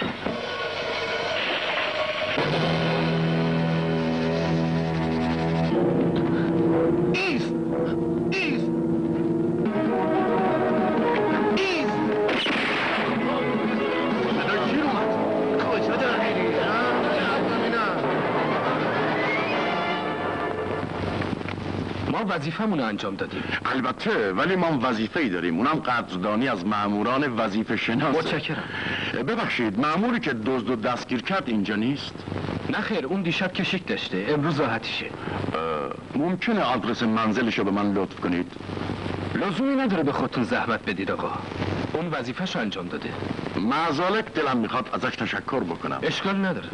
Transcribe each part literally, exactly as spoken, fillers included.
ایست ایست ایست صدا گیر اومد. کجا داری؟ ما وظیفه‌مون رو انجام دادیم. البته، ولی ما وظیفه‌ای داریم، اونم قدردانی از مأموران وظیفه شناس. متشکرم. ببخشید، مأموری که دزد و دستگیر کرد اینجا نیست؟ نه خیر، اون دیشب کشیک داشته، امروز راحتیشه. ممکنه آدرس منزلشو به من لطف کنید؟ لزومی نداره به خودتون زحمت بدید آقا. اون وظیفه‌شو انجام داده. معذالک دلم میخواد ازش تشکر بکنم. اشکال نداره.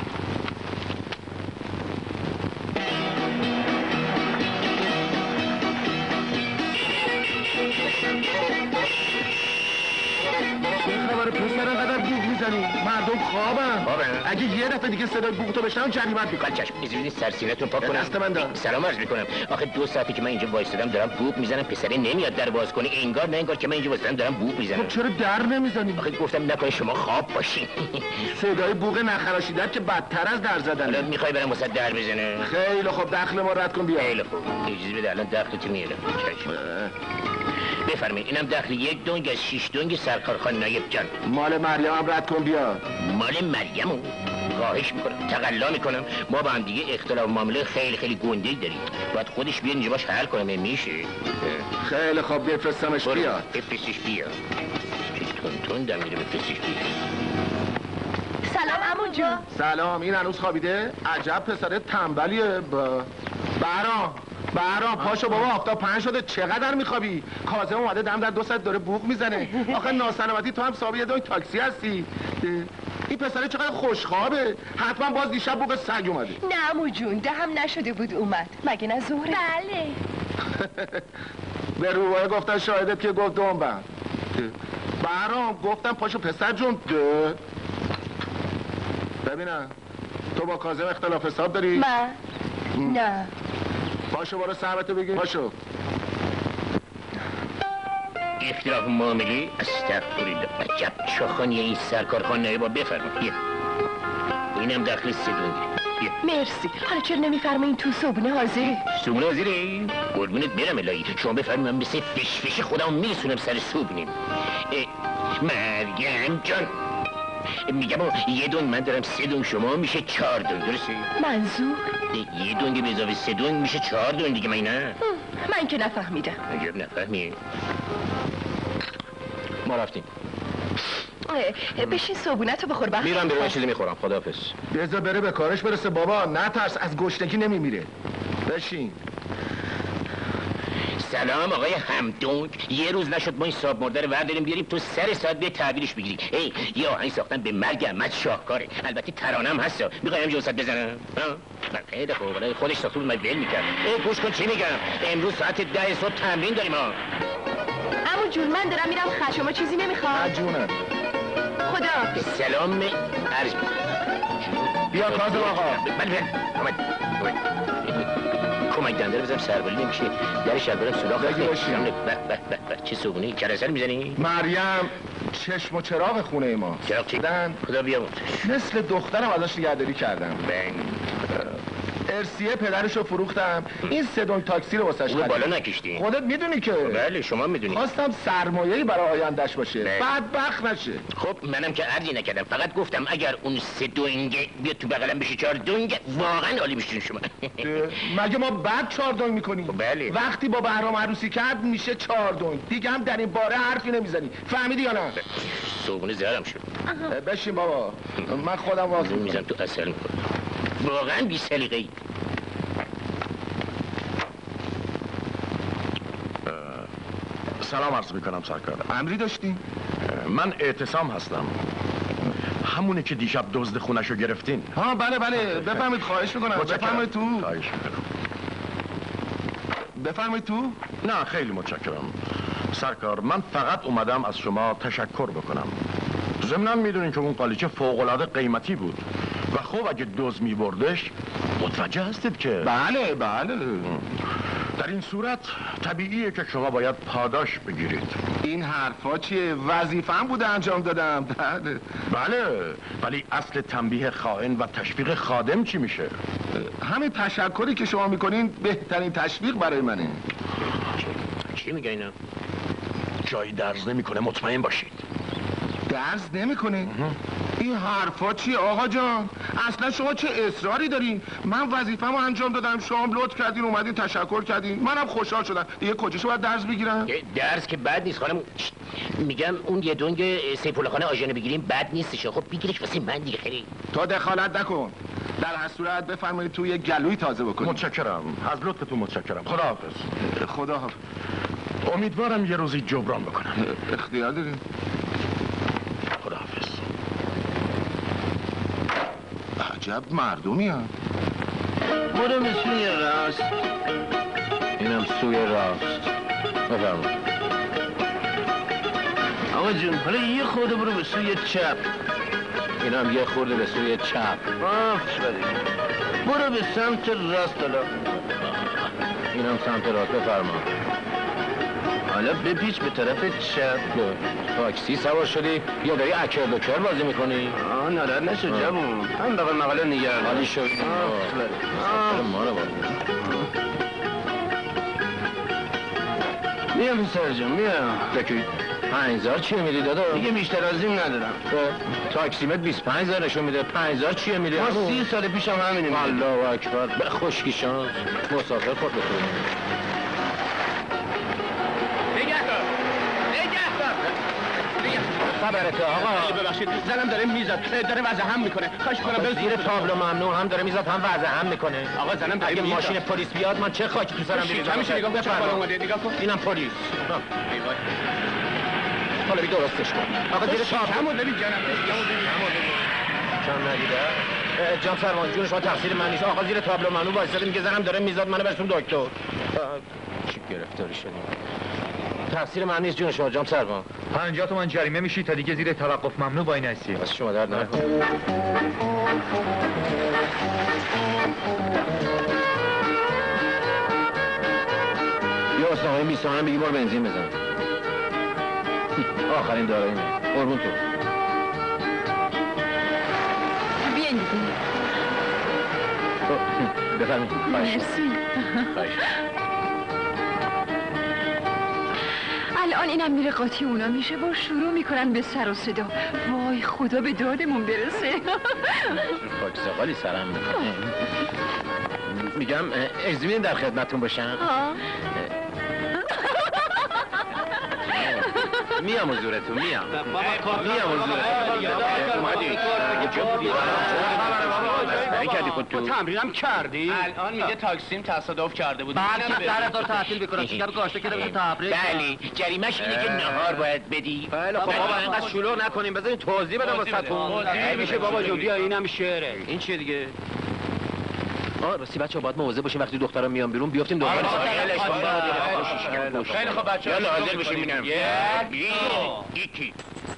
پسر قدر بوق میزنی، مردم خوابن. اگه یه دفعه دیگه صدای بوق تو بشنم جریمت میکنم. چشم میزونی سرسینتون پاک کنم. دست من دار. سلام عرض میکنم. آخه دو ساعتی که من اینجا وایسادم دارم بوق میزنم، پسره نمیاد در باز کنه. انگار نه انگار که من اینجا وایسادم دارم بوق میزنم. خب چرا در نمیزنی؟ آخه گفتم نکنه شما خواب باشین. صدای بوق نخراشیدت که بدتر از در زدن. الان میخوای برم واسه در بزنه؟ خیلی خوب، دخل ما رد کن بیا. خیلی خوب. اجازه بده الان دخلت میارم. چشم. بفرمایید اینم دخل یک دنگ از شش دنگ سرکار خان نایب جان. مال مریم هم رد کن بیا. مال مریم؟ خواهش میکنم، تقلا میکنم، ما با هم دیگه اختلاف معامله خیلی خیلی گنده داریم. باید خودش بیاد اینجا باش حل کنم. میشه؟ خیلی خوب، بفرستمش بیا. بفرستش بیا. چه تون تون دم میره بفرستش بیا. سلام عمو جون. سلام، این هنوز خوابیده؟ عجب پسره تنبلیه. با بهرام بهرام پاشو بابا، آفتاب پنج شده، چقدر میخوابی؟ کاظم اومده دم در دو ساعت داره بوق میزنه. آخه ناسلامتی تو هم صاحب یه دونه تاکسی هستی. این پسره چقدر خوشخوابه، حتما باز دیشب بوق سگ اومده. نه عمو جون، دهم نشده بود اومد، مگه نه ظهره؟ بله. به روباه گفتن شاهدت که گفت دنبم. بهرام گفتم پاشو پسر جون. ده. ببینم تو با کاظم اختلاف حساب داری؟ من؟ نه. پاشو برو صاحبتو بگیر. پاشو. اختلاف معامله؟ استغفرالله. عجب چاخانیه این سرکار خان نایبا. بفرمایید. اینم دخل سه دنگه. مرسی. حالا چرا نمیفرمایین تو صبحونه حاضره؟ صبحونه حاضره؟ قربونت برم الهی. شما بفرمایید من مثل فش فش خودم میرسونم سر صبحونه. مریم جان، میگم یه دون من دارم، سه دون شما میشه چهار دون، درسته؟ منظور؟ یه دونگ به اضافه سه دون میشه چهار دون دیگه، من نه؟ من که نفهمیدم. عجب نفهمی. ما رفتیم. بشین صبحونتو بخور. بخور. میرم بیرون چیزی میخورم. خداحافظ. بذار بره به کارش برسه بابا، نترس، از گشنگی نمیمیره. بشین. سلام آقای همدون. یه روز نشد ما این صاحب مرده رو ورداریم بیاریم تو سر ساعت به تعبیرش بگیری. ای یه آهنگ ساختن به مرگ احمد شاهکاره، البته ترانه‌ام هست. میخوای همینجا وسط بزنم؟ خیلی خوب، خودش ساخته بود من ول میکرد. ای گوش کن چی میگم، امروز ساعت ده صبح تمرین داریم ها. عمو جون من دارم میرم خط، شما چیزی نمیخواد؟ نه جونم. خداحافظ. سلام عرض. بیا کاظم آقا. بله بله. اومد. کمک دنده رو بزنم سربالی نمیشه، در شلوارم سوراخ بگی بشین. به به به به چه صبحونه کرسل میزنی؟ مریم چشم و چراغ خونه ما. چراغ چی؟ خدا بیامرزش. مثل دخترم ازش نگهداری کردم. من ارسیه پدرشو فروختم، این سه دون تاکسی رو واسش خریدم. بالا نکشتی؟ خودت میدونی که. بله شما میدونی. خواستم سرمایه‌ای برای آیندهش باشه، بدبخت نشه. خب منم که عرضی نکردم، فقط گفتم اگر اون سه دونگ بیاد تو بغلم بشه چهار دونگ، واقعا عالی میشین شما. مگه ما بعد چهار دونگ میکنیم؟ بله. وقتی با بهرام عروسی کرد میشه چهار دونگ، دیگه هم در این باره حرفی نمیزنی، فهمیدی یا نه؟ صبحونه زهرم شد. بشین بابا، من خودم واضح میزنم تو اصل میکنم. واقعا بی سلیقه‌ای. سلام عرض میکنم سرکار. امری داشتی؟ من اعتصام هستم، همونه که دیشب دزد خونشو گرفتین. ها بله بله، بفرمایید. خواهش میکنم. بفرمایید تو. خواهش میکنم. بفرمایید تو. نه خیلی متشکرم سرکار، من فقط اومدم از شما تشکر بکنم. ضمناً میدونین که اون قالیچه فوق‌العاده قیمتی بود و خب اگه دزد میبردش متوجه هستید که. بله بله. در این صورت طبیعیه که شما باید پاداش بگیرید. این حرفا چیه؟ وظیفه‌ام بوده انجام دادم. بله بله، ولی اصل تنبیه خائن و تشویق خادم چی میشه؟ همین تشکری که شما میکنین بهترین تشویق برای منه. چی میگه اینا؟ جایی درز نمیکنه، مطمئن باشید. درز نمیکنه؟ این حرفا چیه آقا جان؟ اصلا شما چه اصراری دارین؟ من وظیفه‌مو انجام دادم، شما لطف کردین اومدین تشکر کردین، منم خوشحال شدم. دیگه کجاشو باید درز بگیرم؟ درس که بد نیست خانم. میگم اون یه دنگ سیف‌الله خان آژانو بگیریم بد نیستش. خب بگیرش واسه من دیگه. خیلی تو دخالت نکن. در هر صورت بفرمایید تو یه گلوی تازه بکنید. متشکرم، از لطفتون متشکرم. خداحافظ. خدا حافظ. امیدوارم یه روزی جبران بکنم. اختیار دارین. خداحافظ. عجب مردمی هم. برو به سوی راست. اینم سوی راست. بفرمایید. آقا جون حالا یه خورده برو به سوی چپ. اینم یه خورده به سوی چپ. آفرین. برو به سمت راست حالا. اینم سمت راست. بفرمایید. حالا بپیچ به طرف چپ. تاکسی سوار شدی یا داری اکر بکر بازی میکنی؟ آه ناراحت نشو جوون. هم بقیل مقاله نگرد. حالی شد. آه ما رو بازی. میام پسر جون میام. بکی پنجزار چیه میدی دادا؟ دیگه بیشتر از این ندارم. تاکسیمت بیست و پنج هزار نشون میده. پنجزار چیه میدی؟ ما سی سال پیشم همینیم. الله اکبر. به خشکی شانس. مسافر خود بخوریم. خبرته آقا. ببخشید زنم داره میزد، داره وضع هم میکنه. خواهش کنم برسید. زیر تابلو ممنوع هم داره میزد هم وضع هم میکنه. آقا زنم داره اگه میزد. ماشین پلیس بیاد من چه خاکی تو سرم بریزم. همیشه نگاه کن چه بالا اومده. نگاه کن. اینم پلیس. حالا بی درستش کن. آقا زیر تابلو. همون ببین جانم. چند ندیده؟ جان سروان جون شما تقصیر من نیست. آقا زیر تابلو ممنوع وایساده میگه زنم داره میزد منو برسون دکتر. چی گرفتاری شدیم؟ تقصیر من نیست جون شما جام سروان. پنجاه تومن جریمه میشی تا دیگه زیر توقف ممنوع وای نسی. بس شما درد نکن. یا اسنامه بیست تومن بگی بار بنزین بزن. آخرین داراییمه. قربون تو. بیاین دیگه. بفرمید. مرسی. الان اینم میره قاطی اونا میشه با شروع میکنن به سر و صدا. وای خدا به دادمون برسه. خاک زغالی سرم میکنه. میگم اجازه در خدمتتون باشم. میام حضورتون میام. میام حضورتون. اومدی. کردی خود تو تمرینم کردی؟ الان میگه تاکسیم تصادف کرده بود. بعد که در هزار تعطیل بکنم شب گاشته که بده تفریح. بله جریمش اینه که نهار باید بدی. بله خب بابا اینقدر شلوغ نکنیم بذارین توضیح بدم واسهتون. میشه بابا جون بیا اینم شعره. این چیه دیگه؟ آه راستی بچه‌ها باید مواظب باشیم وقتی دخترا میان بیرون بیافتیم دنبال خیلی خب بچه‌ها یالا حاضر بشین ببینم. یک یکی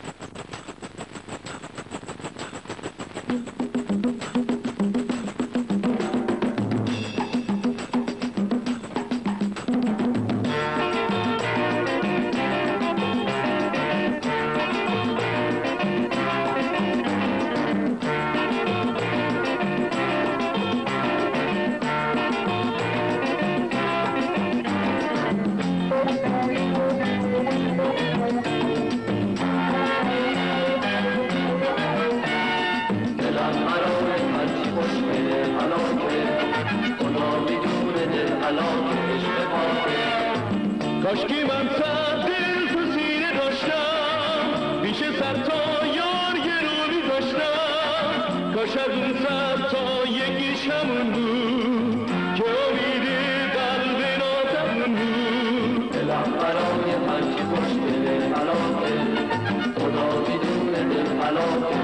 کاشکی من صد دل تو سینه داشتم پیش سر تا یار گروی داشتم کاش از اون صد تا یکیش همون بود که امید قلب ناتمون بود دلم برای هرچی خوش دل حلاکه خدا میدونه دل حلاکه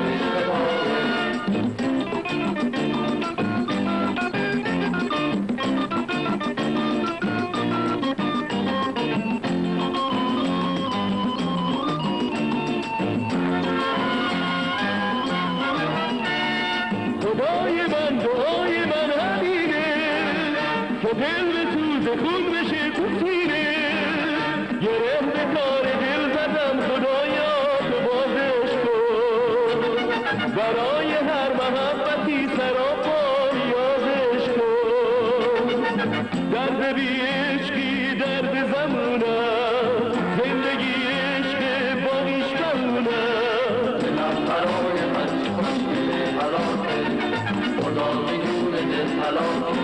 دل به تو سوز خون بشه تو سینه گره به کار دل زدم خدایا تو بازش کن برای هر محبتی سراپا ریاضش کن درد بی عشقی درد زمونم زندگی عشق باقیش کمونم دلم برای هرچی خوشگله حلاله خدا میدونه دل حلاله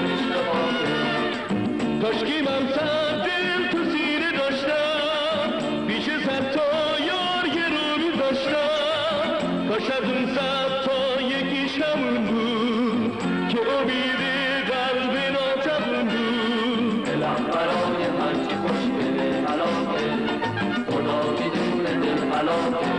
کاشکی من صد دل تو سینه داشتم پیش صد تا یار یه رو میذاشتم کاش از اون صد تا یکیش همون بود که امید قلب ناتمون بود دلم برای هرچی خوشگله حلاله خدا میدونه دل حلاله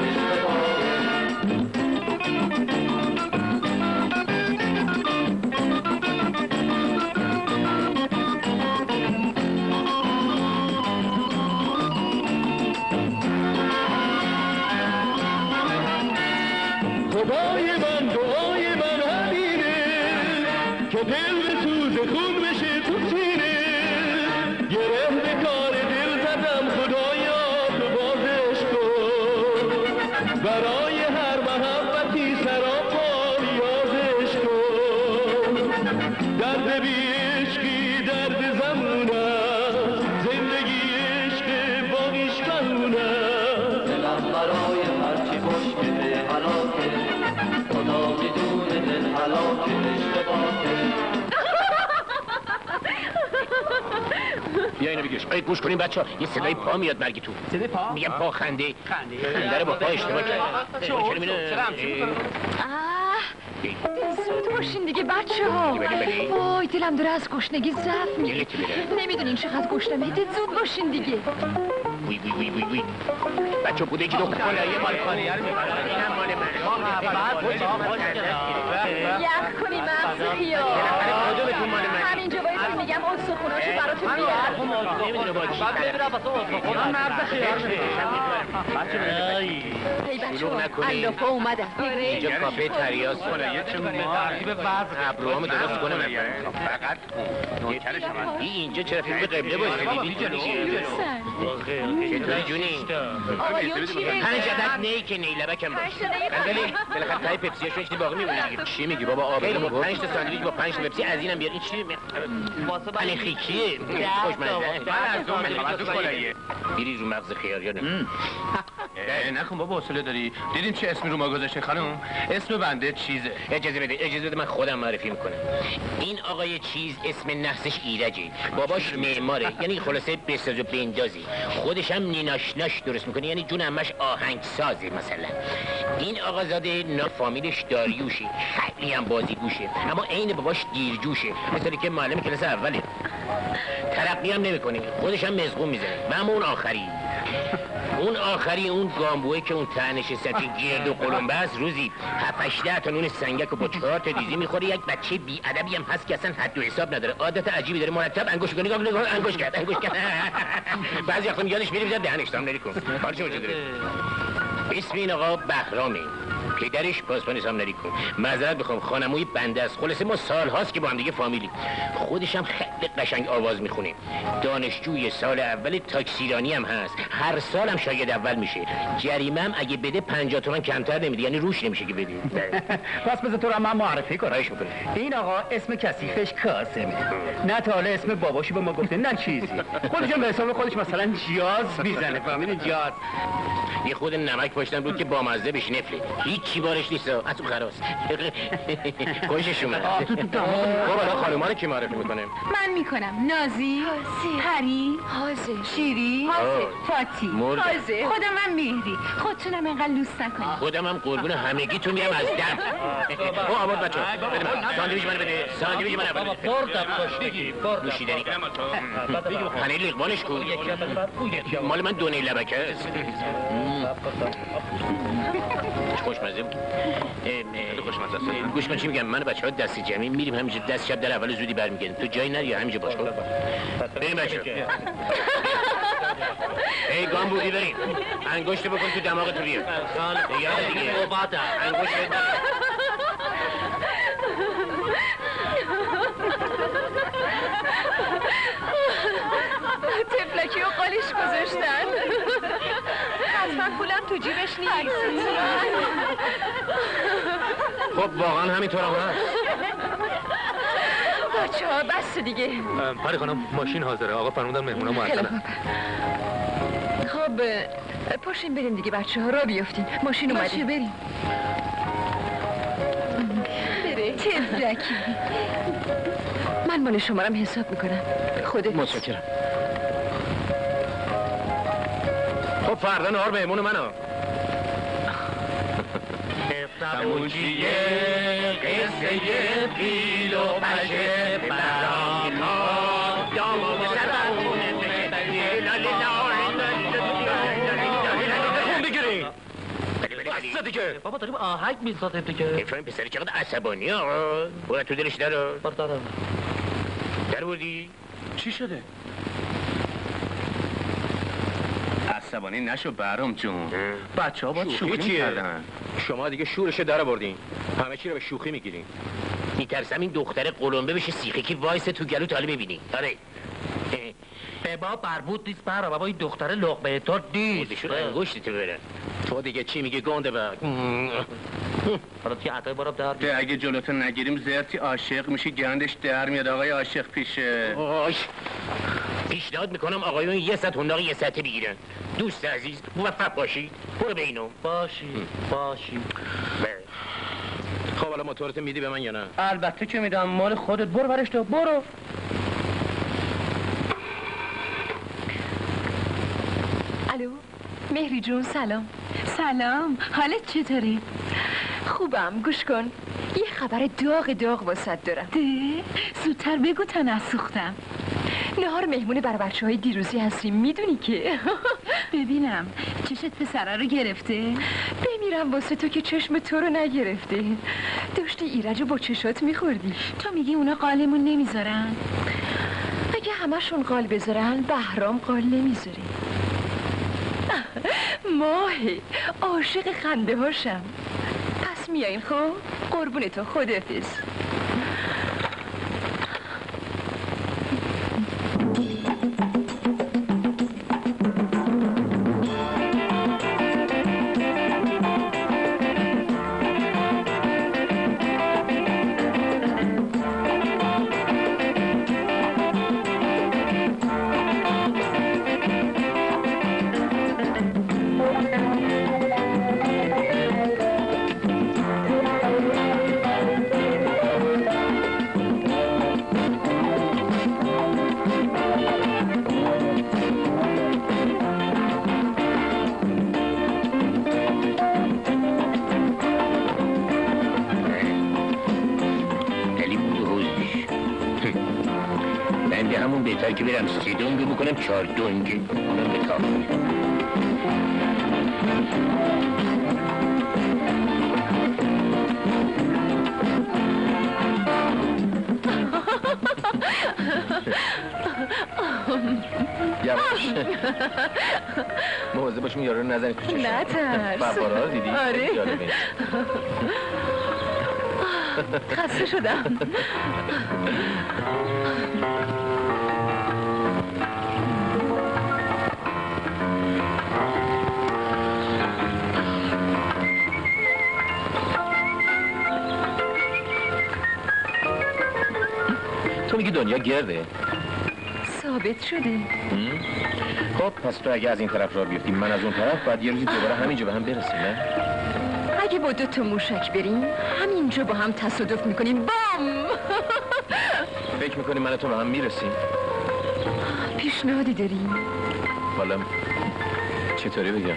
خدای من دعای من همینه که دل به سوز خون بشه تو سینه گره به کار دل زدم خدایا تو بازش کن برای هر محبتی سراپا ریاضش کن درد بی عشقی درد زمونم زندگی عشق باقیش کمونم دلم برای هرچی خوشگله حلاله خدا میدونه دل حلاله اشتباهه بیا اینو بگیرش باید گوش کنیم بچه ها یه صدای پا میاد مرگی تو صدای پا؟ میگم پا خنده خنده خنده رو با پا اشتباه کرد چرا همچین زود باشین دیگه بچه ها بله، بله. وای دلم داره از گشنگی ضعف میگیره دلت میره. نمیدونین چقدر گشنمه دید زود باشین دیگه وی وی وی وی وی بچه بوده یکی دو کالایه مال خانیه رو میبرن اینم مال من یخ کنی مغز خیال کدومتون مال من همینجا باید میگم استخوناشو براتون بیارم نمیدونه با چی من مغز خیار ای بچه ها علافا اومدن اینجا کافه تریاس ابروهامو درست کنم فقط این اینجا چرا فیلم قبله بازی چطوری جونی؟ آقایون چی پنج عدد نی که نیلبکم باشه بندلی بالاخره تای پپسی هاشون چیزی باقی میمونه چی میگی بابا آب خیلی با پنج تا ساندویچ با پنج تا پپسی از اینم بیار این چی پنیخیکیه خوشمزه بیری رو مغز خیار نه نکن بابا حوصله داری دیدین چه اسمی رو ما گذاشته خانم اسم بنده چیزه اجازه بده اجازه بده من خودم معرفی میکنم این آقای چیز اسم نحسش ایرجه باباش معماره یعنی خلاصه بساز و بندازی خودش هم نیناشناش درست میکنه یعنی جون همش آهنگسازه مثلا این آقازاده نا فامیلش داریوشه خیلی هم بازی گوشه اما عین باباش دیرجوشه مثلا که معلم کلاس اوله ترقی هم نمیکنه خودش هم مزقون میزنه و اما اون آخری اون آخری اون گامبوه که اون تنش سطحی گرد و قلمبه است روزی هفت ده تا نون سنگک رو با چهار تا دیزی میخوره یک بچه بی ادبی هم هست که اصلا حد و حساب نداره عادت عجیبی داره مرتب انگوش کنی نگاه انگوش کرد انگوش کرد بعضی وقتا یادش میره میذاره دهنش تام نریکن حال چه داره اسم این آقا بهرامه پدرش پاسبان سامنری کن معذرت بخوام خانموی بنده است خلاصه ما سال هاست که با هم دیگه فامیلی خودش هم خیلی قشنگ آواز میخونه دانشجوی سال اول تاکسیرانی هم هست هر سال هم شاگرد اول میشه جریمه هم اگه بده پنجاه تومن کمتر نمیده یعنی روش نمیشه که بده پس بذار تو رو من معرفی کنم خواهش میکنم این آقا اسم کثیفش کاسمه نه تا حالا اسم باباشو به ما گفته نه چیزی خودش به حساب خودش مثلا جاز میزنه فهمیدی جاز یه خود نمک پاشتم بود که بامزه بشه نفله هیچی بارش نیست از اون خراس خوشش اومد خب الان خانوما رو کی معرفی میکنه من میکنم نازی پری حاضر شیری فاتی حاضر خودم هم مهری خودتونم اینقدر لوس نکنید خودم هم قربون همگیتون میرم از دم او آباد بچه بده من ساندویچ من بده ساندویچ من اول بردم خوشگی بردم نوشیدنی پنیر لیقبانش کن مال من دونه لبکه است خوشمزه بود گوش کن چی میگم من و بچه ها دست جمعی میریم همینجا دست شب در اول زودی برمیگردیم تو جایی نری همینجا باش کن بریم بچه ای گامبودی بریم انگشت بکن تو دماغ تو بیا یاد دیگه انگشت تو جیبش نیست. خب واقعا همینطور هم هست. بچه ها بس دیگه. پری خانم ماشین حاضره، آقا فرمودن مهمونا معطلن. خب پاشین بریم دیگه بچه ها، را بیافتین. ماشین اومده. باشه بریم. بره تفرکی. من مال شمارم حساب میکنم. خودت متشکرم. خب فردا نهار مهمون منو. تموشیه قصه پیل و پشه برام ها دام و سرمونه خون بگیرین بسته دیگه. بابا داریم آهنگ میسازیم دیگه. افرام پسری چقدر عصبانی آقا. باید تو دلش داره. بار دارم. در بودی؟ چی شده؟ عصبانی نشو برام جون. بچه ها باید شوخی میکردن. شما دیگه شورشو در آوردین. همه چی رو به شوخی میگیرین. میترسم این دختر قلمبه بشه سیخی که وایس تو گلو تا حالا میبینی. آره به ما بربود نیست برا بابا، این دختر لقمه تو نیست. بودشون انگوشتی تو بره. تو دیگه چی میگی گنده بگ؟ حالا توی عطای بارم در ده اگه جلوتو نگیریم زرتی عاشق میشی گندش در میاد آقای عاشق پیشه. آش پیشنهاد میکنم آقایون یه ست هنداق یه سطح بگیرن. دوست عزیز موفق باشی. برو به اینو باشی باشی. خب حالا موتورت میدی به من یا نه؟ البته که میدم، مال خودت. برو برش تو برو. الو مهری جون سلام. سلام، حالت چطوری؟ خوبم، گوش کن یه خبر داغ داغ واسط دارم. ده؟ زودتر بگو تا نسوختم. نهار مهمون برای بچه های دیروزی هستیم، میدونی که. ببینم چشت پسره رو گرفته؟ بمیرم واسه تو که چشم تو رو نگرفته. داشتی ایرج با چشات میخوردی. تو میگی اونا قالمون نمیذارن؟ اگه همشون قال بذارن بهرام قال نمیذاره. ماهی عاشق خنده هاشم. پس میایین خب؟ قربون تو، خداحافظ. که برم سه دنگ بکنم چهار دنگ اونم به کافی. یواش مواظب باش یارو رو نزنی تو چشم. نترس. فواره ها دیدی؟ آره خسته شدم. تو میگی دنیا گرده؟ ثابت شده. خب پس تو اگه از این طرف را بیفتی من از اون طرف بعد یه روزی دوباره همینجا به هم برسیم نه؟ اگه با دو تا موشک بریم همینجا با هم تصادف میکنیم. بام. فکر میکنی من تو با هم میرسیم؟ پیشنهادی داریم؟ حالا چطوری بگم؟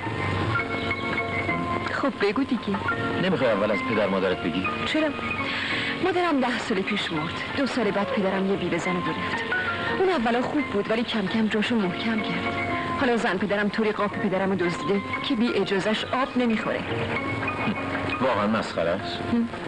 خب بگو دیگه. نمیخوای اول از پدر مادرت بگی؟ چرا؟ مادرم ده سال پیش مرد. دو سال بعد پدرم یه بیوه زن گرفت. اون اولا خوب بود ولی کم کم جاشو محکم کرد. حالا زن پدرم طوری قاپ پدرم رو دزدیده که بی اجازش آب نمیخوره. واقعا مسخره است.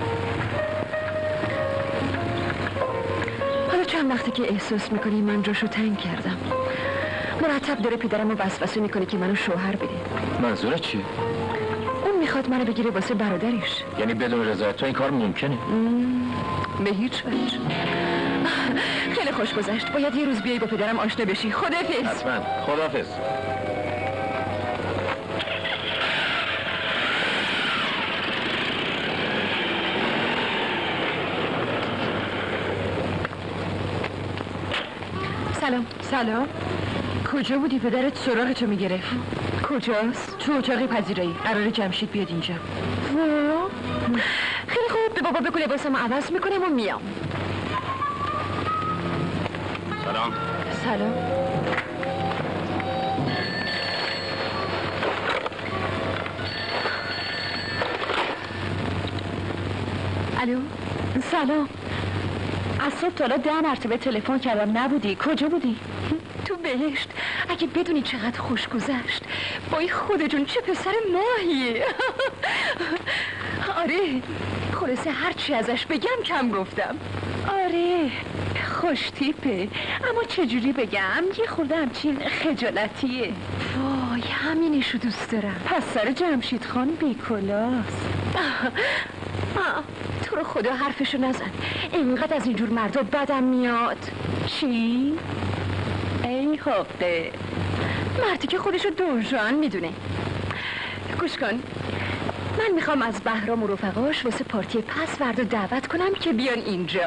حالا چند وقتی که احساس میکنی من جاشو تنگ کردم. مرتب داره پدرم رو وسوسه میکنه که منو شوهر بده. منظورت چیه؟ اون میخواد منو بگیره واسه برادرش. یعنی بدون رضایت تو این کار ممکنه؟ به هیچ وجه. خیلی خوش گذشت. باید یه روز بیایی با پدرم آشنا بشی. خداحافظ. حتما. خداحافظ. سلام سلام. کجا بودی؟ پدرت سراغتو میگرفت. کجاست؟ تو اتاق پذیرایی. قراره جمشید بیاد اینجا. وا خیلی خوب، به بابا بگو لباسمو عوض میکنم و میام. سلام. سلام. الو سلام. از صبح تا حالا ده مرتبه تلفن کردم نبودی. کجا بودی؟ تو بهشت. اگه بدونی چقدر خوش گذشت. وای خدا جون چه پسر ماهیه. آره خلاصه هرچی ازش بگم کم گفتم. آره خوش تیپه، اما چجوری بگم یه خورده همچین خجالتیه. وای همینشو دوست دارم. پس سر جمشید خان بیکلاست. تو رو خدا حرفشو نزن، اینقدر از اینجور مردا بدم میاد. چی؟ ای حقه، مردی که خودشو دوژان میدونه. گوش کن، من میخوام از بهرام و رفقاش واسه پارتی پس فردا دعوت کنم که بیان اینجا.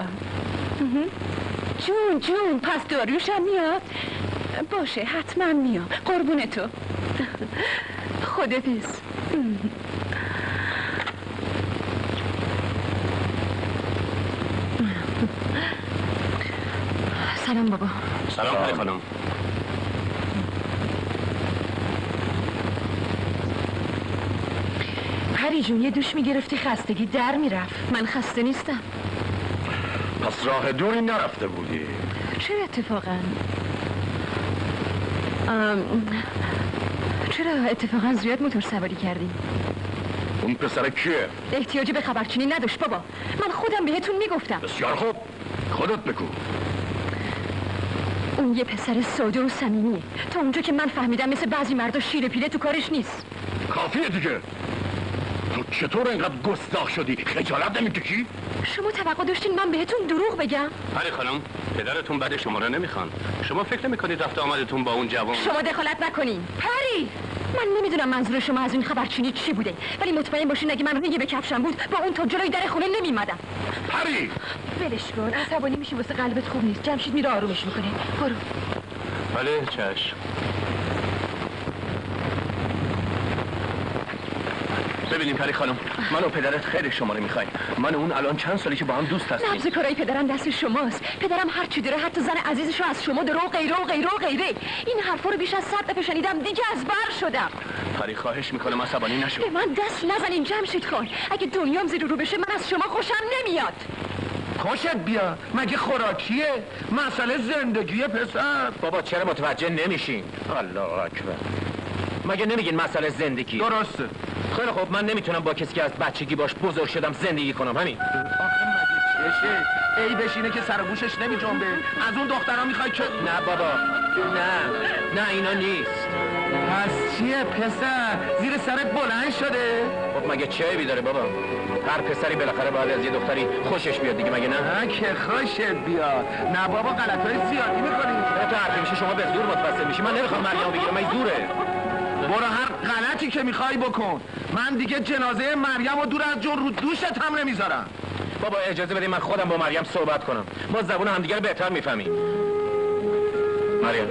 جون جون پس داریوشم میاد؟ باشه حتما میام، قربون تو. خدافظ. سلام بابا. سلام پری خانم. پری جون یه دوش میگرفتی خستگی در میرفت. من خسته نیستم. پس راه دوری نرفته بودی؟ چرا اتفاقا؟ ام... چرا اتفاقا زیاد موتور سواری کردی؟ اون پسر کیه؟ احتیاجی به خبرچینی نداشت بابا، من خودم بهتون میگفتم. بسیار خوب، خودت بگو. اون یه پسر ساده و صمیمیه، تا اونجا که من فهمیدم مثل بعضی مردا شیر پیله تو کارش نیست. کافیه دیگه. تو چطور اینقدر گستاخ شدی؟ خجالت نمیکشی؟ شما توقع داشتین من بهتون دروغ بگم؟ پری خانم پدرتون بعد شما رو نمیخوان. شما فکر نمیکنید رفت آمدتون با اون جوان؟ شما دخالت نکنین. پری من نمیدونم منظور شما از این خبرچینی چی بوده، ولی مطمئن باشین اگه من ریگی به کفشم بود با اون تا جلوی در خونه نمیمدم. پری ولش کن، عصبانی میشی واسه قلبت خوب نیست. جمشید میره آرومش میکنه. برو. بله چشم. ببینیم پری خانم، من و پدرت خیلی شما رو میخوایم. من و اون الان چند سالی که با هم دوست هستیم. نبض کارای پدرم دست شماست. پدرم هر چی داره حتی زن عزیزشو از شما داره و غیره و غیره و غیره. این حرفا رو بیش از صد دفعه شنیدم دیگه از بر شدم. پری خواهش میکنم عصبانی نشو. به من دست نزنین جمشید خان. اگه دنیام زیر رو بشه من از شما خوشم نمیاد. خوشت بیا، مگه خوراکیه؟ مسئله زندگیه پسر. بابا چرا متوجه نمیشین؟ الله اکبر. مگه نمیگین مسئله زندگی؟ درسته. خیلی خب من نمیتونم با کسی که از بچگی باش بزرگ شدم زندگی کنم. همین. آخه مگه چشه؟ ای بشینه که سر گوشش نمی جنبه. از اون دخترها میخوای که نه بابا نه نه اینا نیست. پس چیه پسر؟ زیر سرت بلند شده؟ خب مگه چه عیبی داره بابا؟ هر پسری بالاخره باید از یه دختری خوشش بیاد دیگه، مگه نه؟ نه که خوشت بیاد. نه بابا غلطای زیادی میکنی. تو حرفی میشه شما به زور متوسل میشی. من نمیخوام مریم بگیرم، من زوره. برو هر غلطی که میخوای بکن. من دیگه جنازه مریم رو دور از جون رو دوشت هم نمیذارم. بابا اجازه بدید من خودم با مریم صحبت کنم. ما زبون همدیگه رو بهتر میفهمیم. مریم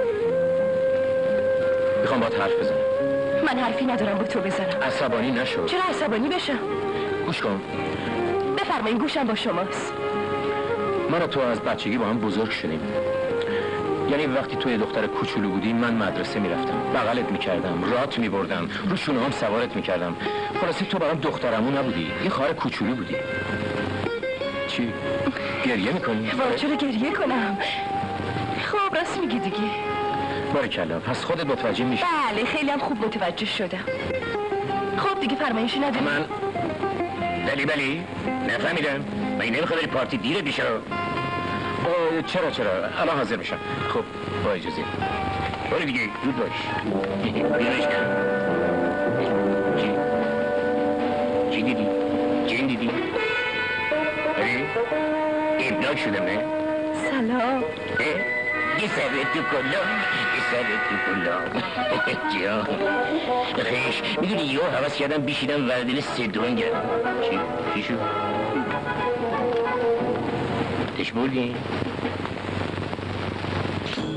میخوام باهات حرف بزنم. من حرفی ندارم با تو بزنم. عصبانی نشو. چرا عصبانی بشم؟ گوش کن. بفرمایین گوشم با شماست. من و تو از بچگی با هم بزرگ شدیم. یعنی وقتی تو یه دختر کوچولو بودی من مدرسه میرفتم، بغلت میکردم، رات میبردم، رو شونه هم سوارت میکردم. خلاصه تو برام دخترمو نبودی، یه خواهر کوچولو بودی. چی؟ گریه میکنی؟ وای چرا گریه کنم؟ خب راست میگی دیگه. باریکلا، پس خودت متوجه میشی. بله خیلی هم خوب متوجه شدم. خب دیگه فرمایشی نداری؟ من بلی بلی نفهمیدم. مگه نمیخوای بری پارتی دیره بیشه؟ چرا چرا الان حاضر میشم. خب با اجازه برو دیگه زود باش. بیارش کن. چی؟ چی دیدی؟ چی دیدی؟ آره؟ ابلاک شدم نه؟ سلام. یه سر تو کلام یه سر تو کلام جان خیش میدونی یه حواس کردم بیشیدم وردل سردون گردم. چی؟ چی شد؟ تش بردی؟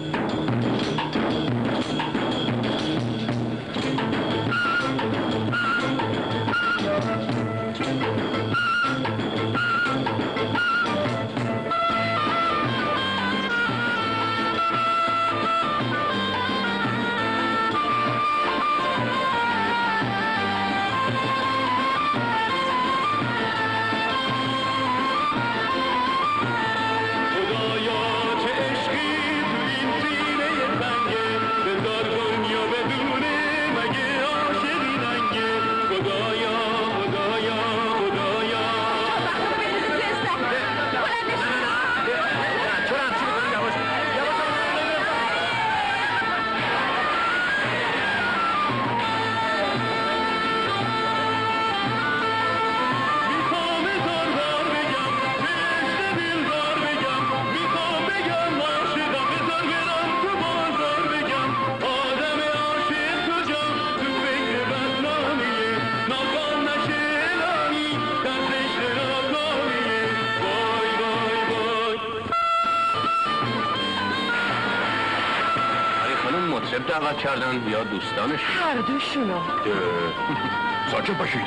دعوت کردن یا دوستانش؟ هر دوشونو. ساکت باشید.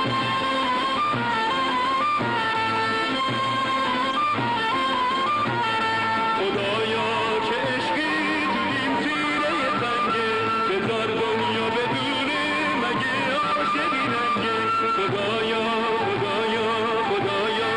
خدایا که عشقی تو این سینه تنگه بذار دنیا بدونه مگه عاشقی ننگه خدایا خدایا خدایا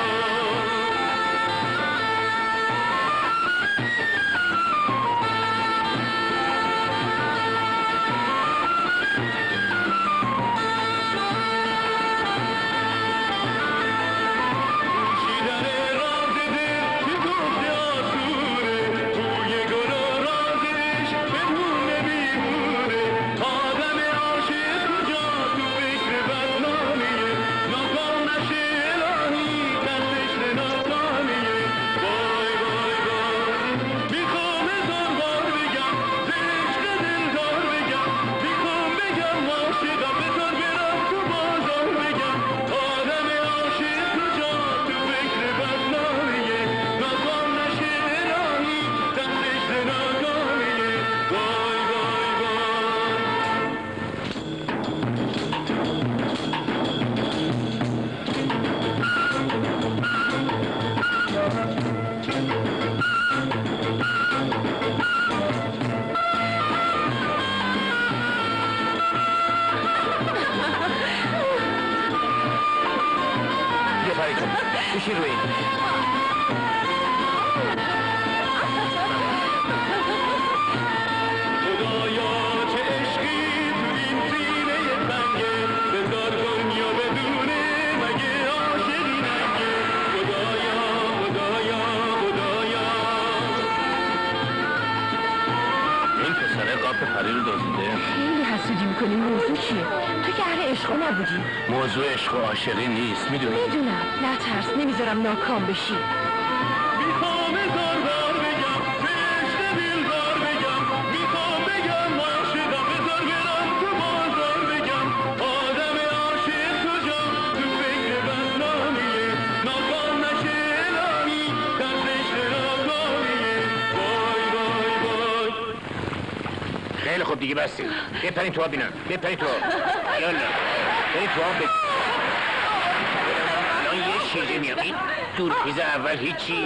بشین روی این. خدایا چه عشقی تو این سینه تنگه بذار دنیا بدونه مگه عاشقی ننگه خدایا خدایا خدایا این پسره قاب پری رو دزدیده. خیلی حسودی میکنی. موضوع چیه؟ تو که اهل عشق نبودی. موضوع عشق و عاشقی نیست میدونی؟ میدونم. نه ترس، نمیذارم ناکام بشی. میخوام زار زار بگم به عشق دلدار بگم میخوام بگم عاشقم بذار برم تو بازار بگم آدم عاشق کجا تو فکر بدنامیه ناکام نشه الهی دستش ناکامیه وای وای وای خیلی خوب دیگه بسید. بپرین تو ها بینم. بپرین تو ها. یالا. برید تو ها بپرین. الان یه شیرجه میام. این دورخیز اول هیچی.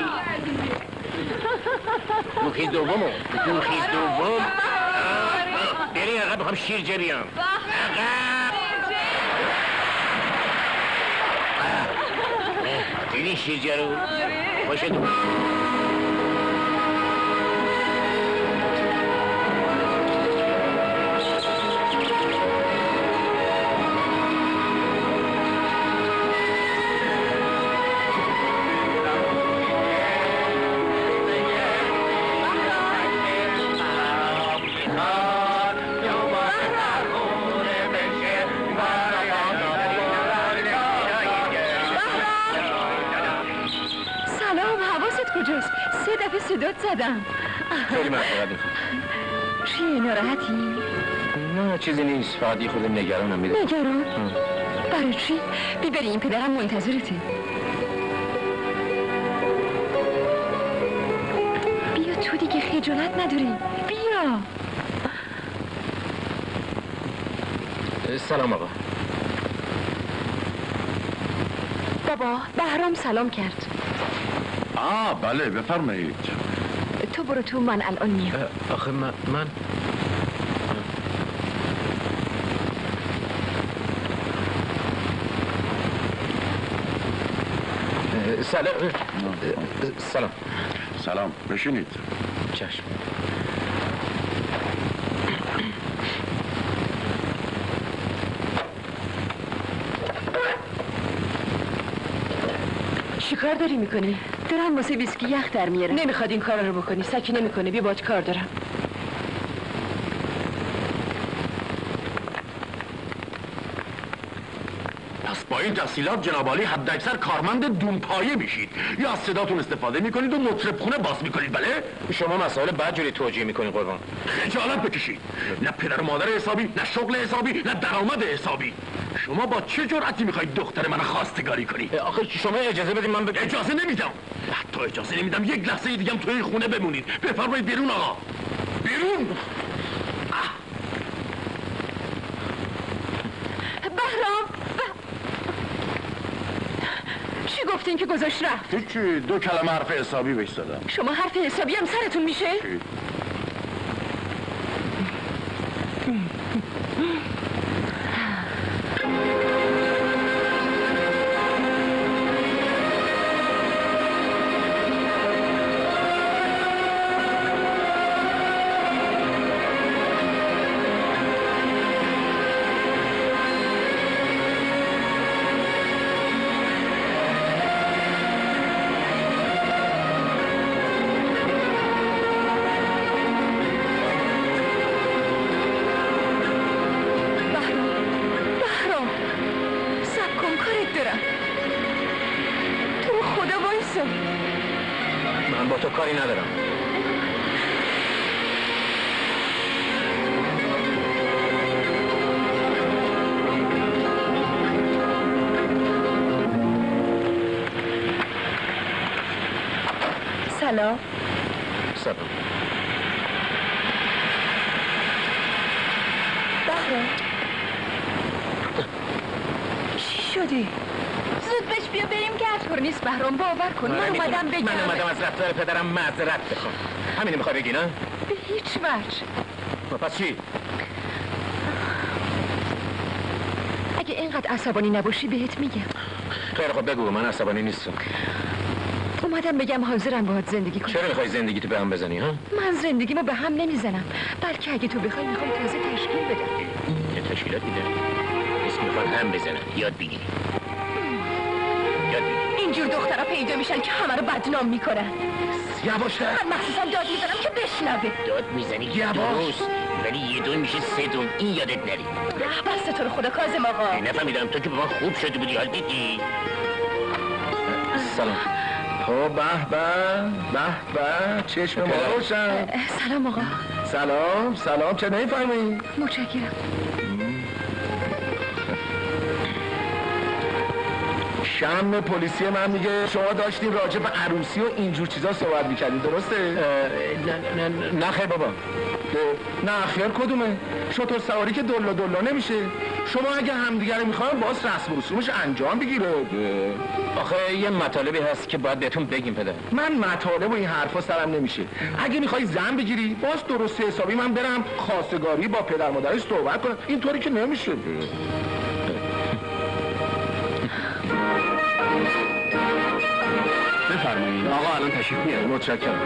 دورخیز دومو. دورخیز دوم. برین عقب بخوام شیرجه بیام. عقب. دیدین شیرجه رو؟ باشه دو. کجاست؟ سه دفعه صدات زدم. خیلی معذرت میخوام. چیه ناراحتی؟ نه چیزی نیست، فقط یه خود نگرانم. میده نگران؟ برای چی؟ ببری این پدرم منتظرته. بیا تو دیگه، خجالت نداری. بیا. سلام آقا. بابا بهرام سلام کرد. آه بله بفرمایید. تو برو تو، من الان میام. آخه من من سلام. سلام سلام بشینید. چشم. چیکار داری میکنی؟ دارم واسه ویسکی یخ در میارم. نمیخواد این کار رو بکنی. سکی نمیکنه. بیا باهات کار دارم. پس با این تحصیلات جناب عالی حد اکثر کارمند دونپایه میشید، یا از صداتون استفاده میکنید و مطرب خونه باز میکنید. بله شما مسائل بد جوری توجیه میکنید قربان. خجالت بکشید. نه پدر و مادر حسابی، نه شغل حسابی، نه درآمد حسابی. شما با چه جرأتی میخواید دختر من خواستگاری کنید؟ آخه شما اجازه بدید من بگم. اجازه نمیدم. حتی اجازه نمیدم یک لحظه دیگه هم توی این خونه بمونید. بفرمایید بیرون آقا. بیرون. اه. بهرام چی گفتین که گذاشت رفت؟ هیچی، دو کلمه حرف حسابی بهش زدم. شما حرف حسابی هم سرتون میشه؟ من با تو کاری ندارم. سلام. سلام. بهرام چی شدی؟ زود بش بیا بریم که طور نیست بهرام، باور کن من اومدم بگم. من اومدم از رفتار پدرم معذرت بخوام. همینو میخوای بگی نه؟ به هیچ وجه. پس چی؟ اگه اینقدر عصبانی نباشی بهت میگم. خیلی خب بگو، من عصبانی نیستم. اومدم بگم حاضرم باهات زندگی کنم. چرا میخوای زندگیتو به هم بزنی ها؟ من زندگیمو به هم نمیزنم، بلکه اگه تو بخوای میخوام تازه تشکیل بدم. یه تشکیلات میده. اسم میخواد هم بزنن، یاد بگیری. یاد بگیری. اینجور دخترها پیدا میشن که همه رو بدنام میکنن. یواشتر. من مخصوصا داد میزنم که بشنوه. داد میزنی درست، ولی یه دون میشه سه دون، این یادت نری. بس تو رو خدا کاظم آقا. نفهمیدم تو که با من خوب شده بودی، حال دیدی؟ سلام. خب به به به به چشم ما روشن. سلام آقا. سلام سلام، چه نمیفهمی؟ متشکرم. شم پلیسی من میگه شما داشتین راجع به عروسی و اینجور چیزا صحبت میکردین، درسته؟ نه نه نه خیر بابا. نه خیر کدومه؟ شطور سواری که دلا دلا نمیشه. شما اگه همدیگه رو میخواین باز رسم و رسومش انجام بگیره. آخه یه مطالبی هست که باید بهتون بگیم پدر. من مطالب و این حرفا سرم نمیشه. اگه میخوای زن بگیری باز درست حسابی من برم خواستگاری با پدر مادرش صحبت کنم، اینطوری که نمیشه. بفرمایید. آقا الان تشریف میاره. متشکرم.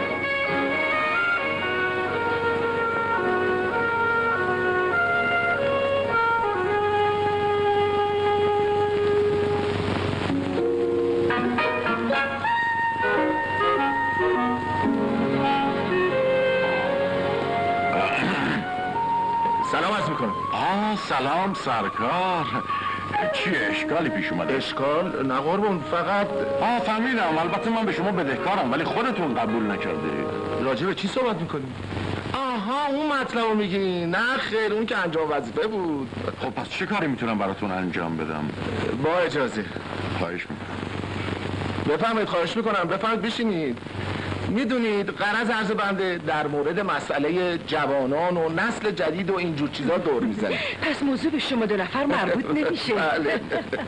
سلام عرض میکنم. آه سلام سرکار. چیه اشکالی پیش اومده؟ اشکال؟ نه قربون، فقط آه فهمیدم، البته من به شما بدهکارم ولی خودتون قبول نکرده. راجع به چی صحبت میکنی؟ آها اون مطلب رو میگی؟ نه خیر، اون که انجام وظیفه بود. خب پس چه کاری میتونم براتون انجام بدم؟ با اجازه. خواهش میکنم. بفرمایید. خواهش میکنم بفرمایید بشینید. میدونید غرض عرض بنده در مورد مسئله جوانان و نسل جدید و اینجور چیزا دور میزنه. پس موضوع به شما دو نفر مربوط نمیشه. بله.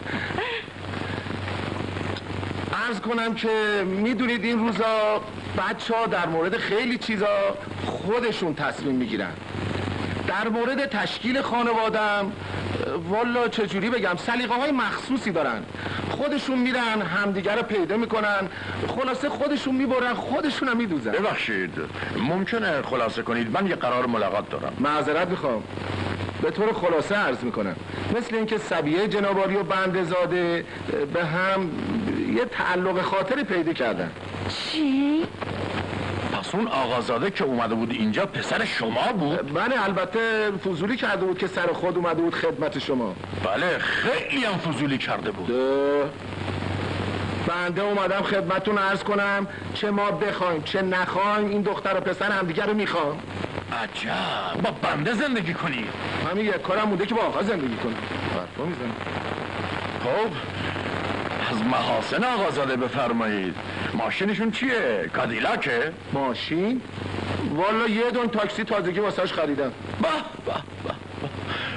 عرض کنم که میدونید این روزا بچه ها در مورد خیلی چیزا خودشون تصمیم میگیرن. در مورد تشکیل خانوادم والا چجوری بگم، سلیقه های مخصوصی دارن. خودشون میرن همدیگر رو پیدا میکنن، خلاصه خودشون میبرن خودشون هم میدوزن. ببخشید ممکنه خلاصه کنید؟ من یه قرار ملاقات دارم. معذرت میخوام. به طور خلاصه عرض میکنم مثل اینکه سبیه جنابالی و بندزاده به هم یه تعلق خاطری پیدا کردن. چی؟ پس اون آقازاده که اومده بود اینجا پسر شما بود؟ بله البته فضولی کرده بود که سر خود اومده بود خدمت شما. بله خیلی هم فضولی کرده بود. ده. بنده اومدم خدمتتون عرض کنم چه ما بخوایم چه نخوایم این دختر و پسر همدیگر رو میخوام. عجب، با بنده زندگی کنی؟ همین یک کارم مونده که با آقا زندگی کنم. حرفا میزنم. خب از محاسن آقازاده بفرمایید. ماشینشون چیه؟ کادیلاکه؟ ماشین؟ والا یه دون تاکسی تازگی واسش خریدم. به به به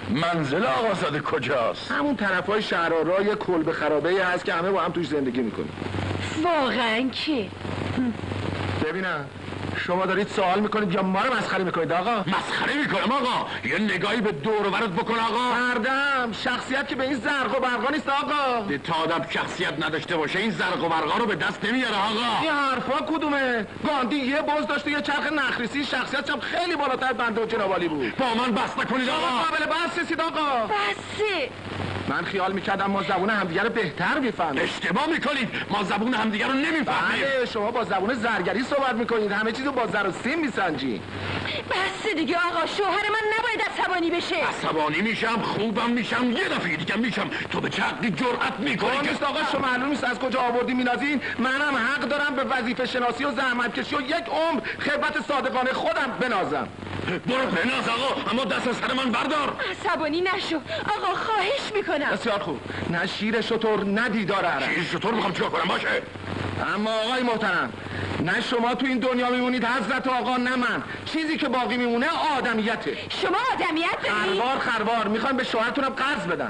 منزل آقازاده کجاست؟ همون طرفای شهرآرای کلبه خرابه هست که همه با هم توش زندگی میکنیم. واقعا که ببینم شما دارید سوال میکنید یا ما رو مسخره میکنید آقا؟ مسخره میکنم آقا. یه نگاهی به دور و برت بکن آقا. مردم شخصیت که به این زرق و برقا نیست آقا. تا آدم شخصیت نداشته باشه این زرق و برقا رو به دست نمیاره آقا. این حرفا کدومه؟ گاندی یه بز داشته یه چرخ نخریسی، شخصیتش هم خیلی بالاتر بنده و جنابالی بود. با من بس نکنید آقا. قابل بس رسید آقا. بسه. من خیال میکردم ما زبون همدیگه رو بهتر میفهمیم. اشتباه میکنید، ما زبون همدیگه رو نمیفهمیم. بله شما با زبون زرگری صحبت میکنید، همه چیزو با زر و سیم میسنجید. بسه دیگه آقا، شوهر من نباید عصبانی بشه. عصبانی میشم، خوبم میشم، یه دفعه دیگه میشم. تو به چه حقی جرأت میکنی؟ نیست آقا، شما معلوم نیست از کجا آوردی مینازین. منم حق دارم به وظیفه شناسی و زحمت کشی و یک عمر خدمت صادقانه خودم بنازم. برو بناز آقا، اما دست از سر من بردار. عصبانی نشو آقا، خواهش میکنم. بسیار خوب. نه شیر شطور نه دیدار عرق. شیر شطور میخوام چیکار کنم باشه؟ اما آقای محترم، نه شما تو این دنیا میمونید حضرت آقا نه من. چیزی که باقی میمونه آدمیته. شما آدمیت دارید؟ خروار خروار میخوام به شوهرتونم قرض بدم.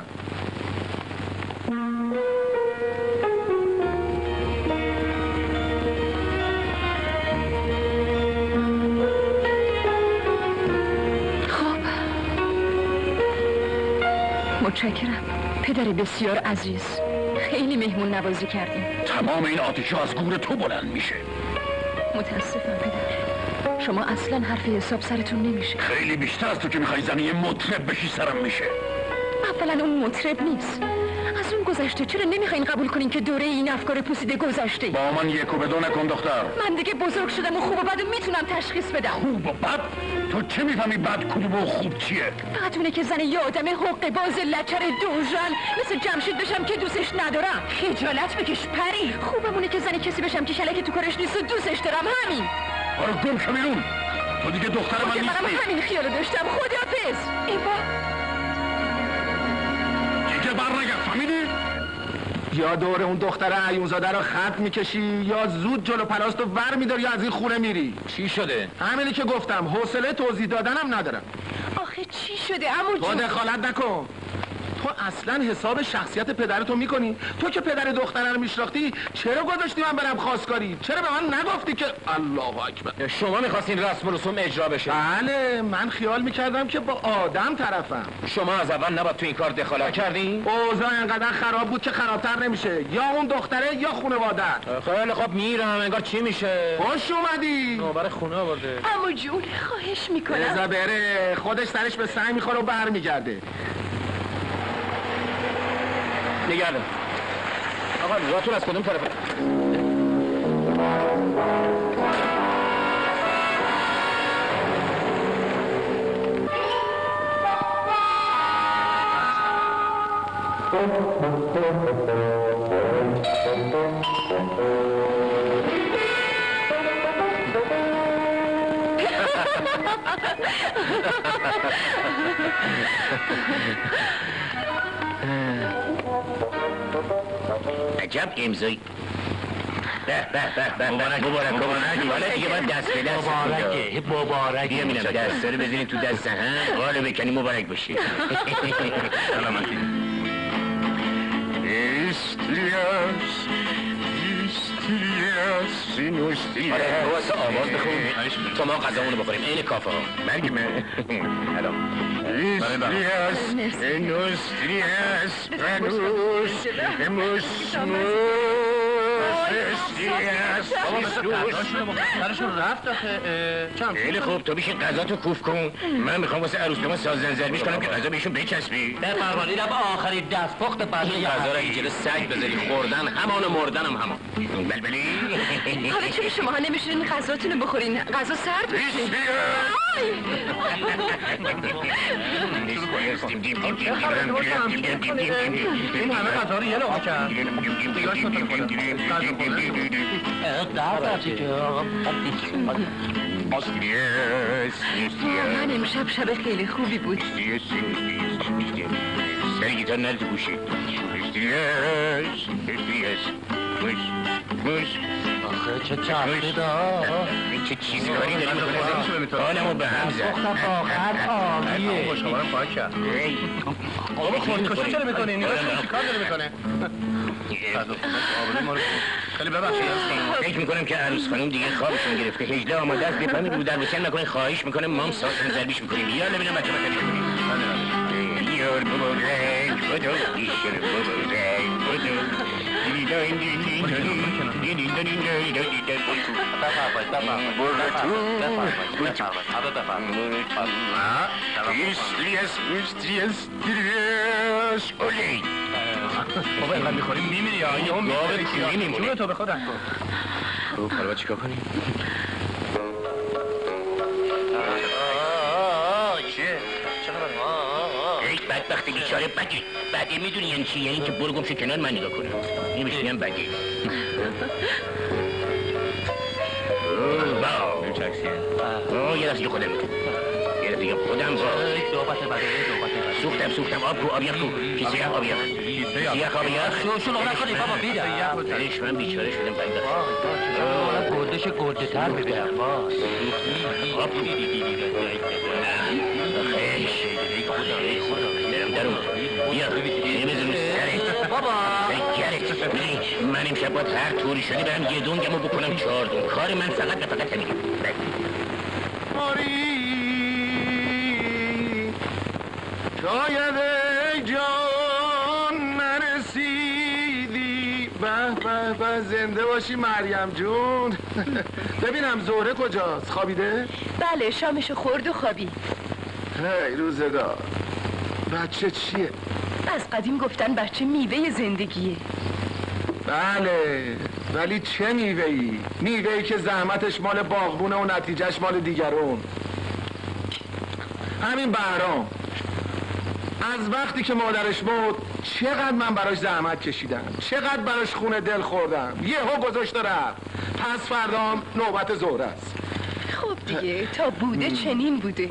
متشکرم پدر بسیار عزیز، خیلی مهمون نوازی کردیم. تمام این آتشا از گور تو بلند میشه. متاسفم پدر، شما اصلا حرف حساب سرتون نمیشه. خیلی بیشتر از تو که میخوای زنی مطرب بشی سرم میشه. اولا اون مطرب نیست، از اون گذشته. چرا نمیخواین قبول کنین که دوره این افکار پوسیده گذشته؟ با من یک و به دو نکن دختر. من دیگه بزرگ شدم و خوب و بد میتونم تشخیص بدم. خوب و بد؟ تو چه میفهمی بد کدوم و خوب چیه؟ فقط اونه که زن یه آدم حقه باز لچر دوژن مثل جمشید بشم که دوستش ندارم. خجالت بکش پری. خوبمونه که زن کسی بشم که شلک تو کارش نیست و دوستش دارم. همین. آره گم شو بیرون. تو دیگه دختر من نیستی. منم همین خیالو داشتم. خداحافظ. ایوا دیگه برنگرد، فهمیدی؟ یا دور اون دختر عیونزاده رو خط میکشی یا زود جلو پلاستو ور میداری یا از این خونه میری. چی شده؟ همینی که گفتم، حوصله توضیح دادنم ندارم. آخه چی شده عمو تو جون؟ دخالت نکن. تو اصلا حساب شخصیت پدرتو میکنی؟ تو که پدر دختره رو میشناختی چرا گذاشتی من برم خواستگاری؟ چرا به من نگفتی که الله اکبر؟ شما میخواستین رسم و رسوم اجرا بشه؟ بله، من خیال میکردم که با آدم طرفم. شما از اول نباید تو این کار دخالت کردین؟ اوضاع انقدر خراب بود که خرابتر نمیشه، یا اون دختره یا خانواده‌ات. خیلی خب میرم، انگار چی میشه؟ خوش اومدی. نوبر خونه آورده. عمو جون خواهش میکنم. بذار بره، خودش سرش به سنگ میخوره و برمیگرده. نگرده. آقا راتون از کدوم طرفه؟ عجب امضایی. به به به به مبارک مبارک مبارک. حالا دیگه باید دست به دست مبارکه مبارک. بیا میرم دست رو بزنید تو دست هم، حالا بکنی مبارک باشی. سلامتی. استریاس استریاس اینوستریاس. آره واسه آواز بخون تا ما غذامونو بخوریم. این کافه ها مرگ من. استریاس اینوستریاس پنوس موس سرشون رفت آخه. خیلی خوب، تو بیشین غذا تو کوف کن. من میخوام واسه عروسکم ساز زنزرمیش کنم که غذا بهشون بچسبی. بفرمایید اینم آخرین دست پخت این برای غذا رو اینجوری سگ بذاری خوردن همان و مردن هم همان. بلبلی. حالا چرا شماها نمیشونین غذاتون رو بخورین؟ غذا سرد میشه. این همه غذا رو یه لقمه کرد. من امشب شب خیلی خوبی بود. سر گیتار نره تو گوشی. استریاس استریاس موش موش. آخه چه چرخیده چه چیزکاری داری میکنه حالمو به هم زد سختم آخر عالیه خوشحالم پاک کرد آقا خودکشی چرا میکنی؟ نیروش چی کار داره میکنه؟ خیلی ببخشید فکر میکنم که عروس خانم دیگه خوابشون گرفته هجله آماده است بفهمید رو در بسن نکنه خواهش میکنم مام ساسم زربیش میکنیم یا ببینم بچه بکنیم کنیم یار بابا رنگ خدا ایشر بابا رنگ خدا بابا اینقدر میخوریم میمیری یا این هم میمیری جونه تو به خودم خب حالا با چیکار کنیم؟ چیه؟ یک بدبخت بیچاره بدی بدی میدونی یعنی چی؟ یعنی که برو گمشو کنار من نگاه کنم این بشه هم بدی اوه یه دست دیگه خودم میکنم یه دست دیگه خودم با سوختم سوختم آب کو آب یخ کو کیسه یخ آب یخ کیسه یخ آب یخ شلوغ نکنی بابا بیدم درش من بیچاره شدم بدبخت حالا گردش گرده تر ببینم باز آب کو بیا نمیزونی سرت بابا گرت من امشب باید هر طوری شدی برم یه دونگمو بکنم چهار دون کار من فقط به فقط همینه ماری شاید ای جان نرسیدی به به به زنده باشی مریم جون ببینم زهره کجاست خوابیده؟ بله شامشو خورد و خوابی هی روزگار بچه چیه؟ از قدیم گفتن بچه میوه زندگیه بله ولی چه میوه‌ای؟ میوه‌ای که زحمتش مال باغبونه و نتیجهش مال دیگرون همین بهرام از وقتی که مادرش مرد چقدر من براش زحمت کشیدم چقدر براش خونه دل خوردم یهو گذاشت و رفت پس فردام نوبت زهره است خب دیگه تا بوده چنین بوده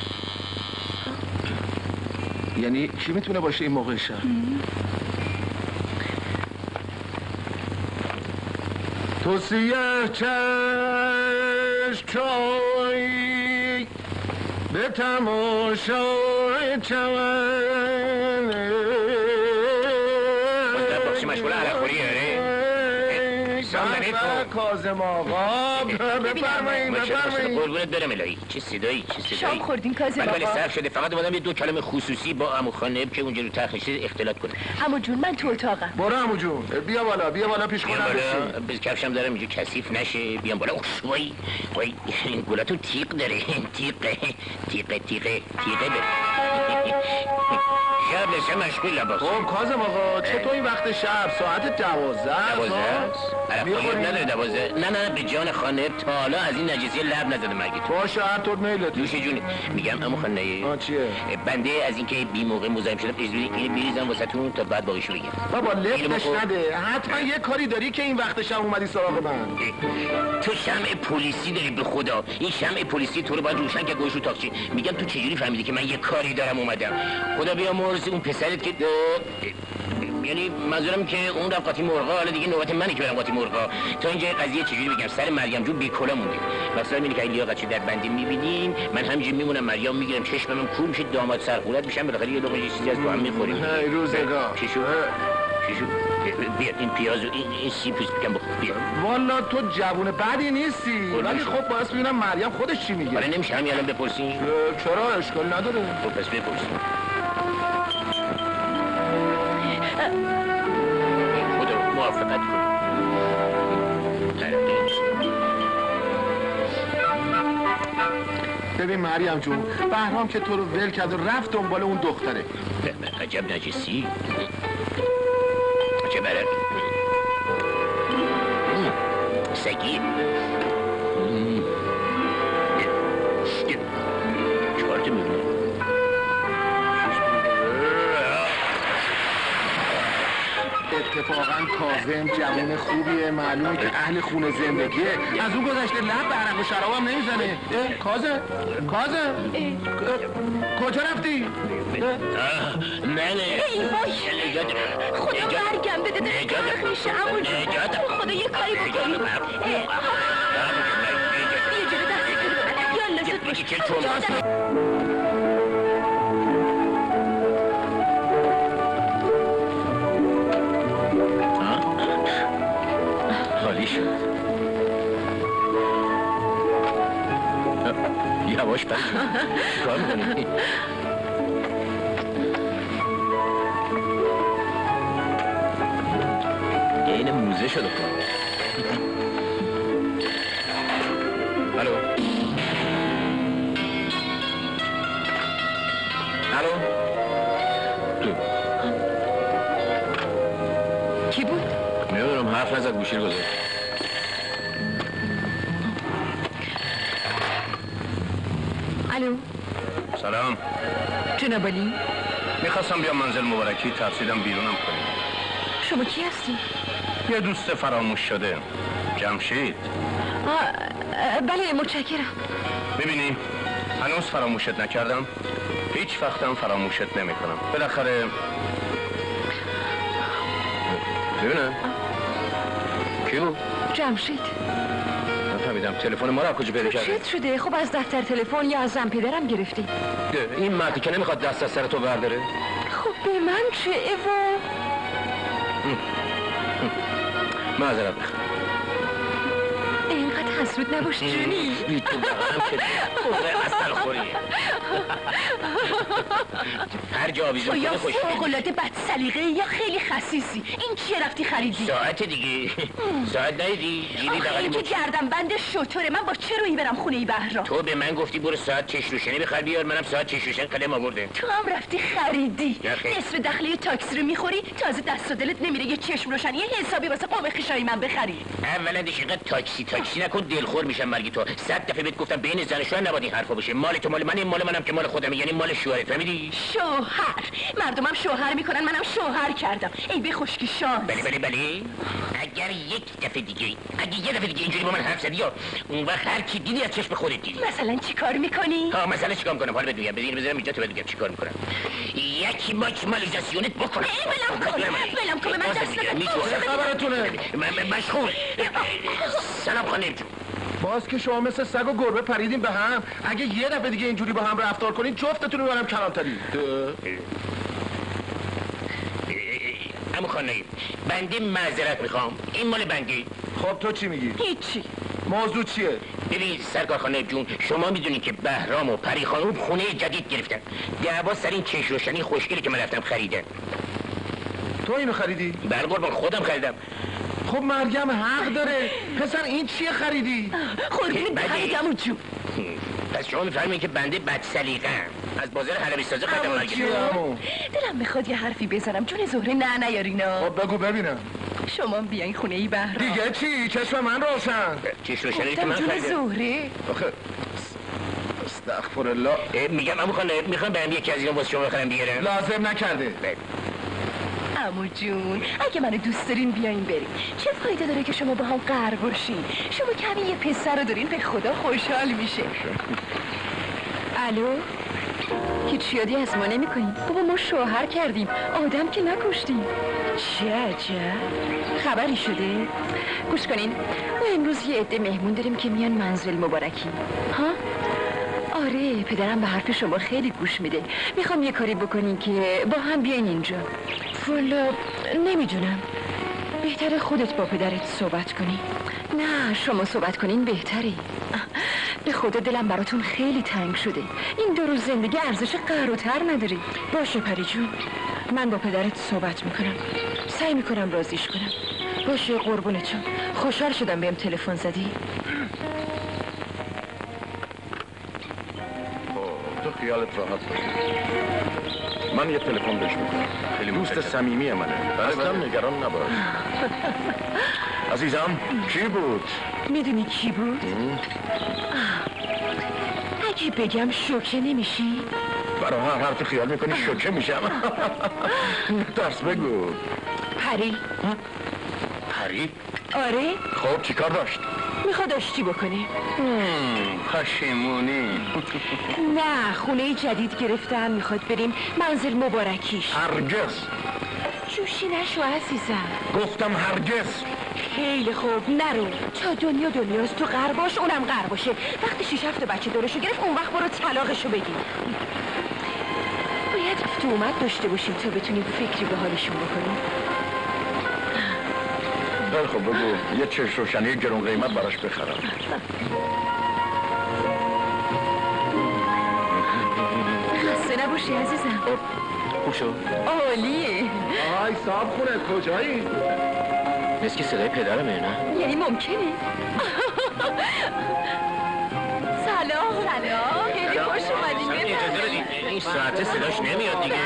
یعنی کی میتونه باشه این موقع شب؟ تو سیه چشم چای به تماشای چمن بخشی مشغول عرقوری هره سامنه کن کازم آقا بفرمایین بفرمایین قربونت برم الهی چه صدایی چه صدایی شام خوردین کازم بله بله آقا صرف شده فقط اومدم یه دو کلمه خصوصی با عمو خانم که اونجا رو تخت نشسته اختلاط کنم عمو جون من تو اتاقم برو عمو جون بیا بالا بیا بالا پیش بیام خودم بالا بز کفشم دارم اینجا کثیف نشه بیام بالا اوه وای وای این گلاتو تیغ داره تیغه تیغه تیغه تیغه داره شب لسه مشغول لباس خب کازم آقا چطور این وقت شب ساعت دوازده دوازده عرق نداره دوازده نه نه به جان خانه تا حالا از این نجسی لب نزده مگه تو باشه هر طور میلت دوش جونی میگم عمو خانه آ چیه بنده از اینکه بی موقع مزاحم شدم اجازه اینو بریزم واسهتون تا بعد باقیشو بگم بابا لفتش اینو نده حتما یه کاری داری که این وقت شب اومدی سراغ من تو شمع پلیسی داری به خدا این شمع پلیسی تو رو باید روشن که گوش رو تاکسی میگم تو چجوری فهمیدی که من یه کاری دارم اومدم خدا بیامرز اون پسرت که یعنی منظورم که اون رفت قاطی مرغا حالا دیگه نوبت منی که برم قاطی مرغا تا اینجا قضیه چجوری بگم سر مریم جون بیکلا مونده مثلا اینی که این لیاقتش در بندی میبینیم من همینجوری میمونم مریم میگیرم چشمم کور میشه داماد سرخورت میشم بالاخره یه لقمه چیزی از تو هم میخوریم هی روزگار چی شد چی شد بیا این پیاز و این این سیب پیس بکن بخور بیا والا تو جوون بدی نیستی ولی خب باعث ببینم مریم خودش چی میگه حالا نمیشه همین الان بپرسیم چرا اشکال نداره خب پس بپرسیم خدا موافقت کن ببین مریم جون بهرام که تو رو ول کرد و رفت دنبال اون دختره عجب نجسی عجب عرق سگی چهار تا میبینه اتفاقا کاظم جوون خوبیه معلومه که اهل خونه زندگیه از اون گذشته لب به عرق و شراب هم نمیزنه کاظم کاظم کجا رفتی؟ نه نه ای وای خدا مرگم بده داره تلخ میشه عمو جون خدا یه کاری بکنی که تو خالی شد. یواش پس کار میکنی؟ این موزه شده خواهد. الو الو کی بود؟ میدونم حرف نزد گوشی رو گذاشت. الو سلام. جناب علی، میخواستم بیام منزل مبارکی، ترسیدم بیرونم کنیم. شما کی هستی؟ یه دوست فراموش شده، جمشید. آه بله متشکرم. میبینی هنوز فراموشت نکردم، هیچ وقتم فراموشت نمیکنم. بالاخره ببینم کی بود؟ جمشید. نفهمیدم تلفن ما رو کجا پیدا کردی؟ چت شده؟ خب از دفتر تلفن یا از زن پدرم گرفتی؟ این مردی که نمیخواد دست از سر تو برداره. خب به من چه ایوا؟ معذرت بخوام. اینقدر حسود نباش جونی. بی تو بغلم که خوبه اصل خوریه. هر جا آویزون یا کنه خوش فوق‌العاده بد سلیقه یا خیلی خسیسی. این چیه رفتی خریدی؟ ساعت دیگه. ساعت ندیدی؟ جیلی آخه بغلی این که بود. گردم بند شطوره. من با چه رویی برم خونه ای بهرام؟ تو به من گفتی برو ساعت چش روشنی بخر بیار، منم ساعت چش روشن قلم آوردم. تو هم رفتی خریدی. نه خیر. نصف دخله تاکسی رو میخوری، تازه دست و دلت نمیره یه چشم روشنی حسابی واسه قوم خیشای من بخری. اولا دیگه تاکسی تاکسی نکن، دلخور میشم مرگی تو. صد دفعه بهت گفتم بین زن و شوهر نباید این حرفا باشه. مال تو مال من، این مال منم که مال خودمه، یعنی مال شوهرت. فهمیدی؟ شوهر. مردمم شوهر میکنن، منم شوهر کردم. ای به خشکی شانس. بله بله بله. اگر یک دفعه دیگه اگه یه دفعه دیگه اینجوری با من حرف زدی یا اون وقت هر کی دیدی از چشم خودت دیدی. مثلا چی کار میکنی؟ ها مثلا چیکار میکنم؟ حالا بگم ببین بذارم اینجا تو بگم چیکار میکنم. یکی ماکسیمالیزاسیونت بکنم. ولم کن. ولم کن، به من دست نزن. چه خبرتونه؟ مشغول. سلام خانم جون. باز که شما مثل سگ و گربه پریدین به هم. اگه یه دفعه دیگه اینجوری با هم رفتار کنین جفتتون رو میبرم کلانتری. عمو خانم بنده معذرت میخوام، این مال بنده. خب تو چی میگی؟ هیچی. موضوع چیه؟ ببین سرکار خانم جون، شما میدونین که بهرام و پری خانم خونه جدید گرفتن. دعوا سر این چش روشنی خوشگلی که من رفتم خریدم. تو اینو خریدی؟ بله قربان خودم خریدم. خب مریم حق داره. پسر این چیه خریدی؟ قربونت بخریدم جون. پس شما میفهمین که بنده بد سلیقه‌ام. از بازار حلبی سازه خریدم مرگی. دلم میخواد یه حرفی بزنم. جون زهره نه نیارینا. خب بگو ببینم. شما بیاین خونه ای بهرام. دیگه چی؟ چشم من روشن. چش روشنی که من جون خریدم. زهره. آخه استغفرالله. میگم عمو خانم میخوام برم یکی از اینا واسه شما بخرم بیارم. لازم نکرده. عمو جون اگه منو دوست دارین بیاین بریم. چه فایده داره که شما با هم قهر باشین؟ شما کمی یه پسر رو دارین، به خدا خوشحال میشه. الو هیچ یادی از ما نمی کنیم. بابا ما شوهر کردیم، آدم که نکشتیم. چه عجب. خبری شده؟ گوش کنین، ما امروز یه عده مهمون داریم که میان منزل مبارکی. ها؟ آره پدرم به حرف شما خیلی گوش میده. میخوام یه کاری بکنین که با هم بیاین اینجا. والا نمیدونم، بهتره خودت با پدرت صحبت کنی. نه شما صحبت کنین بهتره. به خدا دلم براتون خیلی تنگ شده. این دو روز زندگی ارزش قهر و تر نداره. باشه پری جون، من با پدرت صحبت میکنم، سعی میکنم راضیش کنم. باشه قربونتون، خوشحال شدم بهم تلفن زدی. تو خیالت راحت باشه. من یه تلفن بهش میکنم. خیلی دوست صمیمی منه. اصلا نگران نباش. عزیزم کی بود؟ میدونی کی بود؟ اگه بگم شوکه نمیشی؟ برای هر حرف خیال میکنی شوکه میشم. درس بگو. پری. پری؟ آره؟ خب چی کار داشت؟ میخواد آشتی بکنه. پشیمونی. نه خونه جدید گرفتم، میخواد بریم منزل مبارکیش. هرگز. جوشی نشو عزیزم. گفتم هرگز. خیلی خوب نرو. تا دنیا دنیاست، تو غرباش اونم غرباشه. وقتی شیش هفت بچه دورشو گرفت اون وقت برو طلاقشو بگیر. باید رفت و اومد داشته باشیم تا بتونیم فکری به حالشون بکنیم. خیلی خب بگو یه چشم روشنی گرون قیمت براش بخرم. خسته نباشی عزیزم. خوب شو. عالیه. آی صاحب خونه کجایی؟ مثل که صدای پدرمه نه؟ یعنی ممکنه؟ سلام سلام خیلی خوش اومدین. اجازه بدید این ساعت صداش نمیاد دیگه.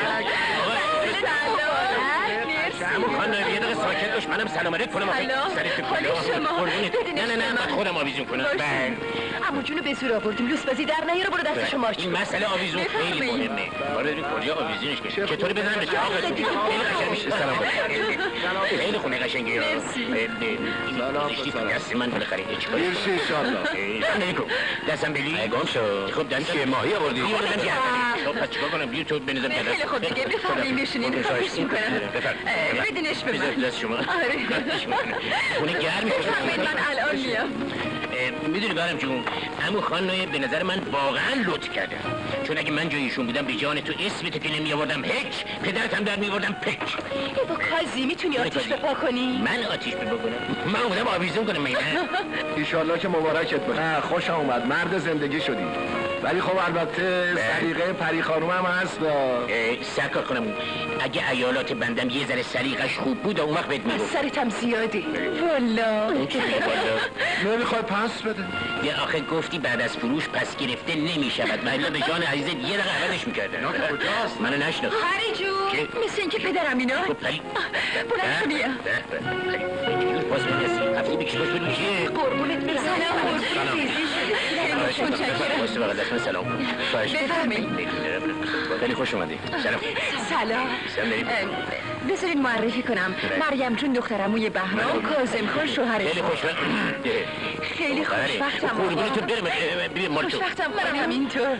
همون خانم یه دقیقه ساکت باش، منم سلام علیک کنم. سلام حال شما؟ نه نه نه من خودم آویزون کنم. عمو جونو به زور آوردیم، لوس بازی در نیاره، برو دست شما این مسئله آویزون خیلی مهمه. برو بریم کجا آویزونش کنیم. چطوری بزنم به چاقت؟ خیلی قشنگ میشه. سلام علیکم. خیلی خونه قشنگی ها. سلام سلام. دست من بالاخره هیچ کاری. مرسی ان شاء الله. علیکم. دستم بلی. گم شو. خب دم چیه ماهی آوردی؟ خب پس چیکار کنم؟ بیا تو بنظر پدر. خیلی خوب دیگه بفرمایید بشینید. خواهش می‌کنم. بدینش به من. دست شما. آره. خونه گرم میشه. من الان میام. میدونی برم جون، همون خانم به نظر من واقعا لطف کرده. چون اگه من جایشون بودم به جان تو اسمتو که نمی آوردم هیچ، پدرت هم در می آوردم پک. ای با کازی میتونی آتیش بپا کنی؟ من آتیش بپا کنم؟ من اومدم آویزون کنم میدن. ایشالله که مبارکت باشه. خوش اومد، مرد زندگی شدی. ولی خب البته سلیقه پری خانوم هم هست. سرکار کنم اگه ایالات بندم یه ذره سلیقش خوب بود اون وقت بهت میگفت. سرتم زیاده. والا. نمیخوای پس بده؟ یه آخه گفتی بعد از فروش پس گرفته نمیشود. من به جان عزیزت یه دقیقه عوضش میکردن. کجاست؟ منو نشناخت. پری جون مثل اینکه پدرم اینا. خب پری بلند بیا. باز بگسی هفته بکش باش بدون چیه؟ قربونت برم. سلام قربونت ریزی شده. متشکرم. باشه بقید دست من سلام. بفرمایید. خیلی خوش اومدی. سلام. سلام. بذارین معرفی کنم. مریم جون دخترموی بهرام، کاظم خان شوهرش. خیلی خوشوقت. خیلی خوشوقتم. قربونت برم ببین مال تو. خوشوقتم منم همینطور.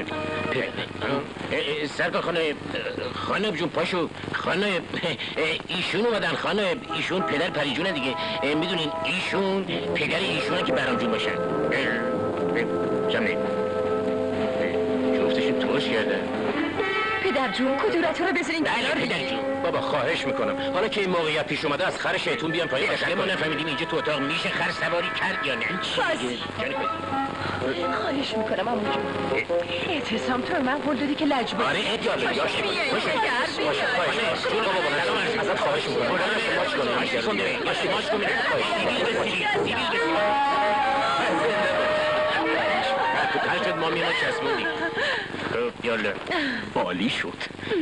سرکار خانم خانم جون پاشو خانم ایشون اومدن خانم ایشون پدر پری جونه دیگه میدونین ایشون پدر ایشونه که برام جون باشن. جمعی جفتشون توش کرده. پدر جون کدورت رو بذارین کنار. بله پدر جون بابا خواهش میکنم حالا که این موقعیت پیش اومده از خر شیطون بیان پایین باشه. ما نفهمیدیم اینجا تو اتاق میشه خر سواری کرد یا نه. بازی خواهش میکنم عمو جون. اعتصام تو من قول دادی که لجباز. آره ادیال باشه باشه باشه خواهش جون بابا ازت خواهش میکنم ماچ کنم ماچ ماچ کنم تو کلشت ما میمون چسبونی. یالا بالی شد.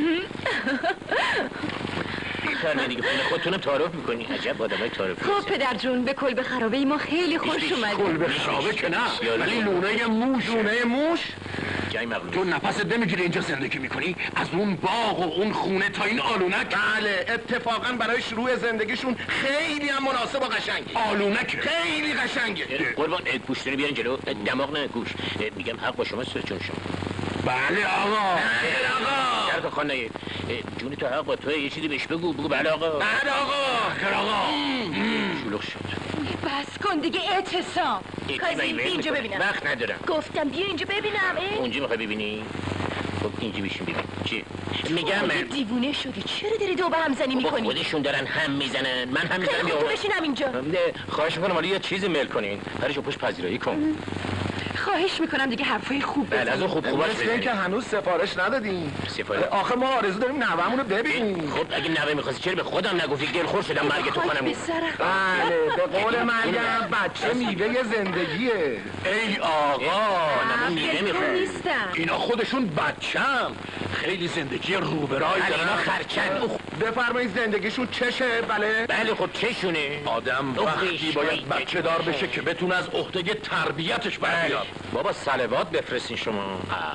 فرمه دیگه خونه خودتونم تعارف میکنی. عجب آدمای تعارف. خب پدر جون به کلبه خرابه ای ما خیلی خوش اومدیم. کلبه خرابه که نه ولی لونه موش لونه موش جای مقلوب. تو نفست نمیگیری اینجا زندگی میکنی از اون باغ و اون خونه تا این آلونک. بله اتفاقا برای شروع زندگیشون خیلی هم مناسب و قشنگ. آلونک خیلی قشنگه. قربان گوش داری بیارین جلو دماغ نه گوش. میگم حق با شما چون شما. بله آقا بله آقا. سرکار خانه جونی تو حق با توه یه چیزی بهش بگو بگو بله آقا. بله آقا. خیر آقا شلوغ شد. بس کن دیگه اعتصام. کازی بیا اینجا ببینم. وقت ندارم. گفتم بیا اینجا ببینم. اونجا میخوای ببینی؟ خب اینجا بیشون ببین. چی؟ میگم من دیوونه شدی چرا داری دو به هم زنی میکنی؟ خودشون دارن هم میزنن من هم میزنم. خیلی خوب بشینم اینجا. خواهش میکنم حالا یه چیزی میل کنین. پرشو پشت پذیرایی کن. خواهش میکنم دیگه حرفای خوب بزنی. بله از اون خوب خوباش مثل اینکه هنوز سفارش ندادیم. سفارش آخه ما آرزو داریم نوه‌مون رو ببینیم. خب اگه نوه میخواستی چرا به خودم نگفتی دلخور شدم مرگ تو کنم. بله به قول مریم بچه میوه زندگیه. ای آقا نمون میوه میخوام نیستم. اینا خودشون بچم خیلی زندگی روبرای بله اینا دارن. خرچن. بفرمایید زندگیشون چشه؟ بله بله خب چشونه؟ آدم وقتی باید بچه دار بشه که بتونه از عهده تربیتش بر بیاد. بابا صلوات بفرستین شما.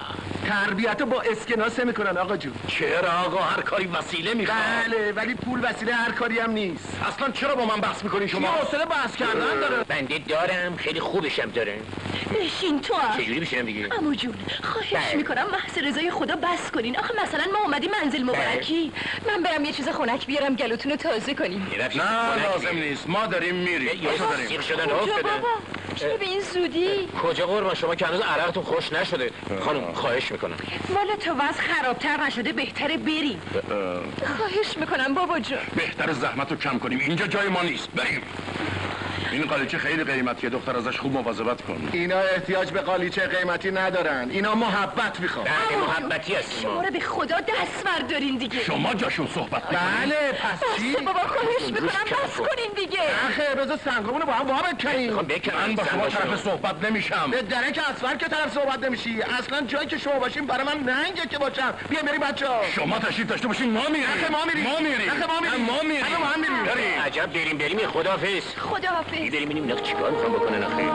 تربیت با اسکناسه میکنن آقا جون. چرا آقا هر کاری وسیله میخواد؟ بله ولی پول وسیله هر کاری هم نیست. اصلا چرا با من بحث میکنی شما؟ حوصله بحث کردن داره. بنده دارم خیلی خوبشم داره. بشین تو هم چجوری بشینم دیگه؟ عمو جون خواهش میکنم محض رضای خدا بس کنین. آخه مثلا ما اومدیم منزل مبارکی، من برم یه چیز خنک بیارم گلوتون رو تازه کنیم. نه لازم نیست، ما داریم میریم. سیر شدن افتاده. بابا چرا به این زودی؟ کجا قربان شما که هنوز عرقتون خوش نشده. خانم خواهش میکنم. مال تو وضع خرابتر نشده بهتره بریم. خواهش میکنم بابا جون. بهتر زحمت رو کم کنیم، اینجا جای ما نیست، بریم. این قالیچه خیلی قیمتیه، دختر ازش خوب مواظبت کن. اینا احتیاج به قالیچه قیمتی ندارن، اینا محبت میخوان. بله محبتی هستیم شما رو به خدا دست بردارین دیگه. شما جاشون صحبت کنید. بله پس چی؟ بسته بابا خواهش میکنم بس کنین دیگه. آخه بذار سنگامونو با هم وا بکنیم. میخوام بکنم من با شما طرف صحبت نمیشم. به درک اصفر که طرف صحبت نمیشی. اصلا جایی که شما باشیم برای من ننگه که باشم. بیا بریم بچه‌ها. شما تشریف داشته باشین ما میریم. آخه ما میریم. ما میریم. آخه ما میریم. ما میریم. آخه ما هم میریم. بریم. عجب بریم بریم خداحافظ. خداحافظ. بریم ببینیم اینا چیکار میخوان بکنن آخه.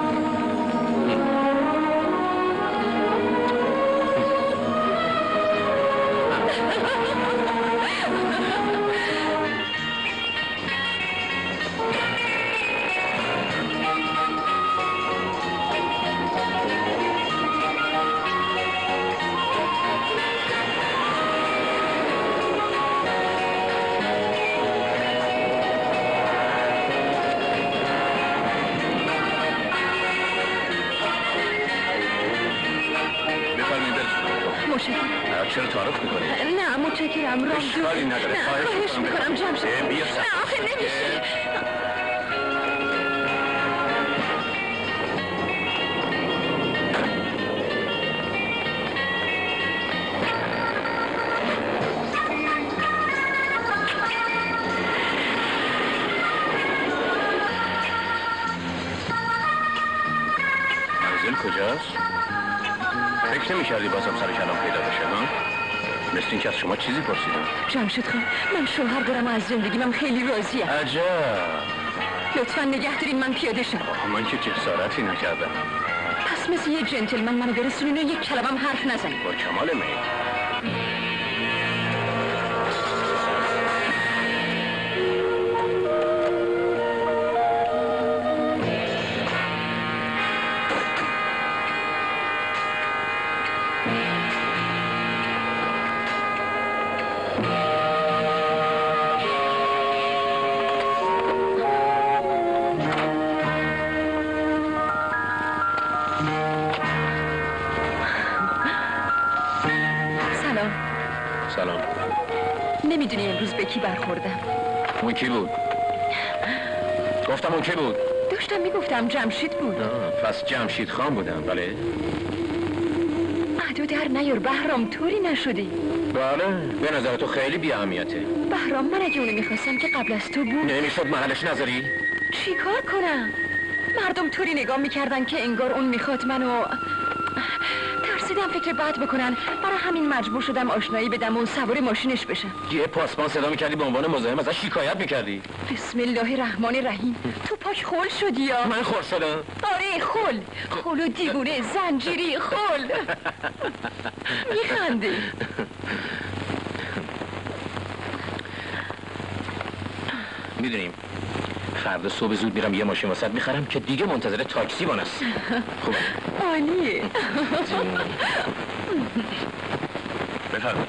چرا تعارف میکنی؟ نه متشکرم رام جون. اشکالی نداره. نه خواهش میکنم جمشید. بیا نه آخه نمیشه. منزل کجاست؟ فکر نمی‌کردی بازم سر کلام پیدا بشه ها؟ مثل این که از شما چیزی پرسیدم. جمشید خان من شوهر دارم و از زندگی من خیلی راضیم. عجب. لطفا نگه دارین من پیاده شم. من که جسارتی نکردم. پس مثل یه جنتلمن منو برسونین و یک کلمم حرف نزنین. با کمال میل. سلام. نمیدونی امروز به کی برخوردم؟ اون کی بود؟ گفتم اون کی بود؟ داشتم میگفتم جمشید بود. آه، پس جمشید خان بودم بله؟ عدو در نیار بهرام طوری نشدی. بله به نظر تو خیلی بی اهمیته. بهرام من اگه اونو میخواستم که قبل از تو بود. نمیشد محلش نذاری؟ چی کار کنم؟ مردم طوری نگاه میکردن که انگار اون میخواد منو ترسیدم فکر بد بکنن، برای همین مجبور شدم آشنایی بدم و سوار ماشینش بشم. یه پاسبان صدا میکردی به عنوان مزاحم ازش شکایت میکردی؟ بسم الله الرحمن الرحیم. تو پاک خول شدی یا؟ من خول شدم؟ آره خول. خول و دیوونه زنجیری خول. میخندی. میدونیم فردا صبح زود میرم یه ماشین واسط میخرم که دیگه منتظر تاکسی بانست. خوبه؟ عالیه. بفرمایید.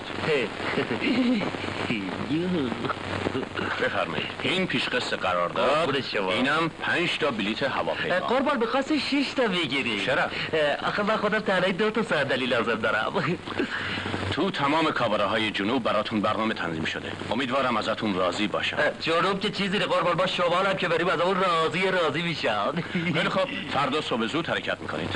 بفرمایید. این پیش قصه قرارداد، اینم پنج تا بلیت هواپیما. قربان بخواستی شش تا بگیری. چرا؟ آخه من خودم تنهایی دو تا صندلی لازم دارم. تو تمام کاباره های جنوب براتون برنامه تنظیم شده. امیدوارم ازتون راضی باشم. جنوب که چیزی قربان با شمال هم که بریم از اون راضی راضی میشم. خیلی خب فردا صبح زود حرکت میکنید.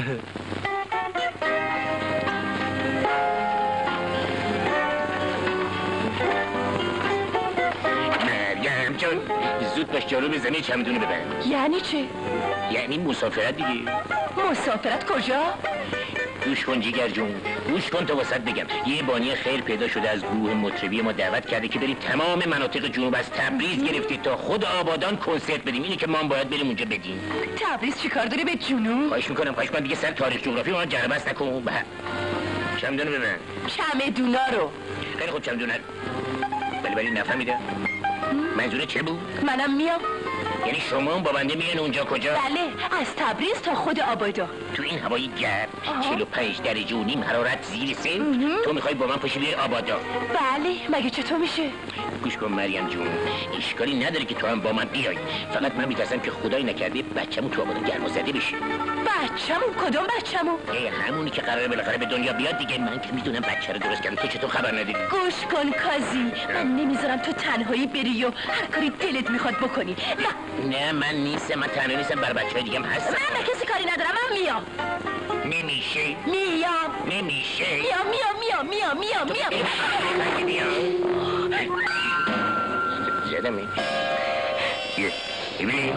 مریم جان زود باش جارو بزنی چمدونو ببند. یعنی چه؟ یعنی مسافرت دیگه. مسافرت کجا؟ گوش کن جیگر جون، گوش کن تا واسط بگم. یه بانی خیر پیدا شده از گروه مطربی ما دعوت کرده که بریم تمام مناطق جنوب از تبریز گرفتی تا خود آبادان کنسرت بدیم. اینه که ما هم باید بریم اونجا بدیم. تبریز چی کار داره به جنوب؟ خواهش میکنم خواهش میکنم دیگه سر تاریخ جغرافی ما جربست نکن. چمدونو ببین. چمدونا رو. خیلی خوب چمدونه رو. ولی ولی نفهمیده. منظور چه بود؟ منم میام. یعنی شما با بنده میان اونجا کجا؟ بله، از تبریز تا خود آبادا. تو این هوای گرم چهل و پنج درجه و نیم حرارت زیر صفر تو میخوای با من پاشی بیای آبادا؟ بله، مگه چطور میشه؟ گوش کن مریم جون، اشکالی نداره که تو هم با من بیای، فقط من میترسم که خدای نکرده بچه‌مو تو آبادا گرم زده بشه. بچه‌مون؟ کدوم بچه‌مون؟ ای همونی که قراره بالاخره به دنیا بیاد دیگه. من که میدونم بچه رو درست کردم، تو چطور خبر نداری؟ گوش کن کازی، من نمیذارم تو تنهایی بری و هر کاری دلت میخواد بکنی. نه نه من نیستم، من تنها نیستم، بر بچه‌های دیگه هم هستم. من به کسی کاری ندارم، من میام. نمیشه. میام. نمیشه. میام میام میام میام میام میام. میام. زدمه. یه ببینی؟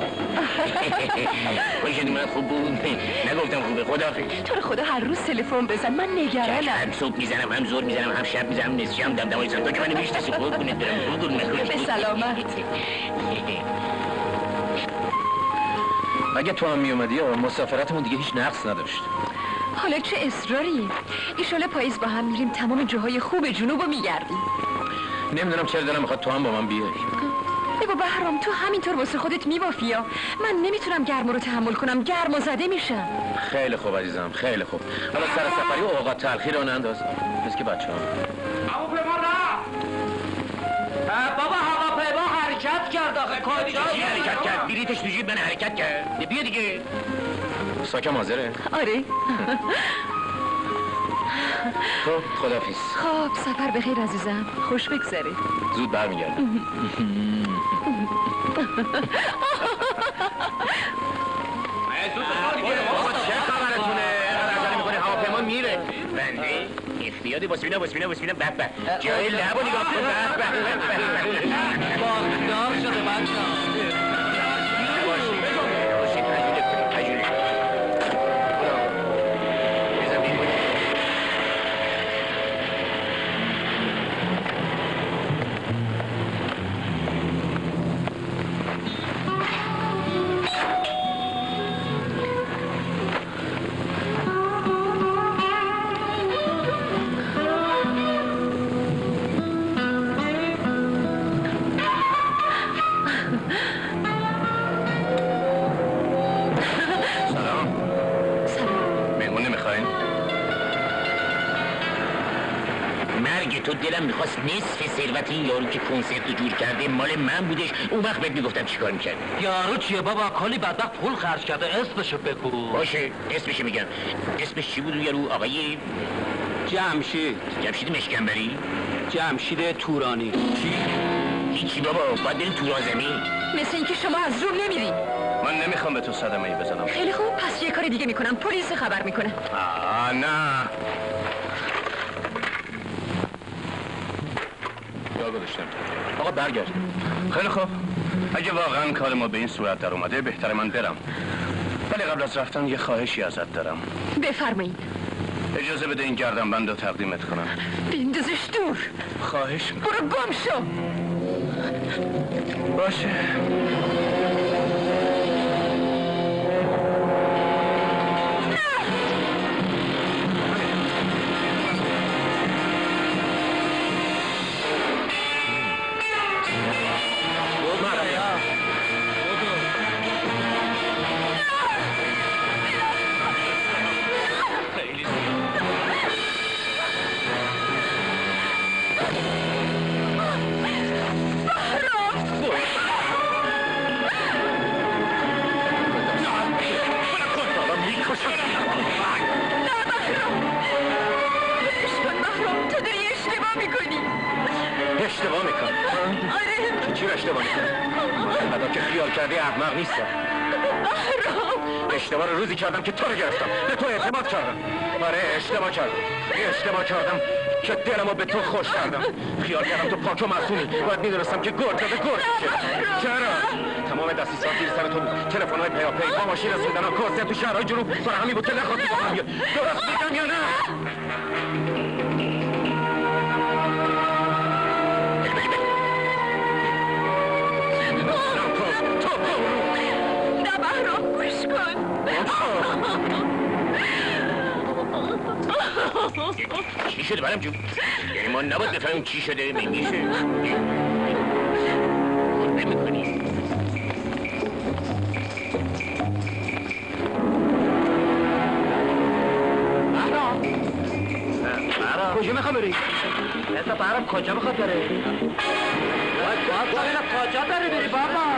خوشت من خوب بود؟ نگفتم خوبه. خداحافظ. تو رو خدا هر روز تلفن بزن، من نگرانم. هم صبح میزنم، هم زور میزنم، هم شب میزنم، نصفی هم دمدمای سن. تو که من میشناسی قربونت برم. قربونت به سلامت. اگه تو هم میومدی مسافرتمون دیگه هیچ نقص نداشت. حالا چه اصراری؟ ایشالا پاییز با هم میریم تمام جاهای خوب جنوب رو میگردیم. نمیدونم چرا دلم میخواد تو هم با من بیای. بابا بهرام تو همینطور واسه خودت میبافی یا من نمیتونم گرما رو تحمل کنم، گرم و زده میشم. خیلی خوب عزیزم، خیلی خوب. حالا سر سفری و اوقات تلخی رو ننداز. مثل که بچه هم هواپیما بابا هواپیما حرکت کرد آخه. کجا چی حرکت کرد؟ بلیتش تو جیب من حرکت کرد. بیا دیگه. ساکم حاضره؟ آره. خب خداحافظ. خب سفر بخیر عزیزم، خوش بگذره. زود برمیگردم. چه خبرتونه؟ عجله میکنه هواپیما میره. بنده افتیاده. بسمینا بسمینا بسمینا به به. جای لبو نگاه کن. به به به. باغدار شده بچه‌ها. تو دلم میخواست نصف ثروت این یارو که کنسرت رو جور کرده مال من بودش، اون وقت بهت میگفتم چیکار میکرد. یارو چیه بابا؟ کلی بدبخت پول خرج کرده. اسمشو بگو. باشه اسمشو میگم. اسمش چی بود اون یارو؟ آقای جمشید. جمشید مشکنبری؟ جمشید تورانی. چی؟ هیچی بابا، باید بریم توران زمین. مثل اینکه شما از رو نمیرین. من نمیخوام به تو صدمه‌ای بزنم. خیلی خوب، پس یه کار دیگه میکنم، پلیس خبر میکنم. آه نه. یا گذاشتم. آقا برگرد. خیلی خوب. اگه واقعا کار ما به این صورت در اومده بهتره من برم. ولی قبل از رفتن یه خواهشی ازت دارم. بفرمایید. اجازه بده این گردنبند رو تقدیمت کنم. بندازش دور. خواهش میکنم. برو گم شو. باشه. اشتباه میکنم. آره. چی رو اشتباه میکنم؟ حالا که خیال کردی احمق نیستم. اشتباه رو روزی کردم که تو رو گرفتم، به تو اعتماد کردم. آره اشتباه کردم. اشتباه کردم که دلمو به تو خوش کردم. خیال کردم تو پاک و معصومی. باید میدونستم که گرد داده گرد میشه. چرا؟ تمام دستیسات زیر سر تو بود. تلفن‌های پیاپی با ماشین رسوندن و کنسرت تو شهرهای جنوب برای همین بود که نخواستی با من بیاد. درست میگم یا نه؟ نه بهرام گوش کن. شده برم جون؟ یعنی ما نباید بفهمیم چی شده میشه نمیکنی بهرام کجا میخوای بری؟ نتا بهرام کجا میخواد بره؟ کجا داری بری بابا؟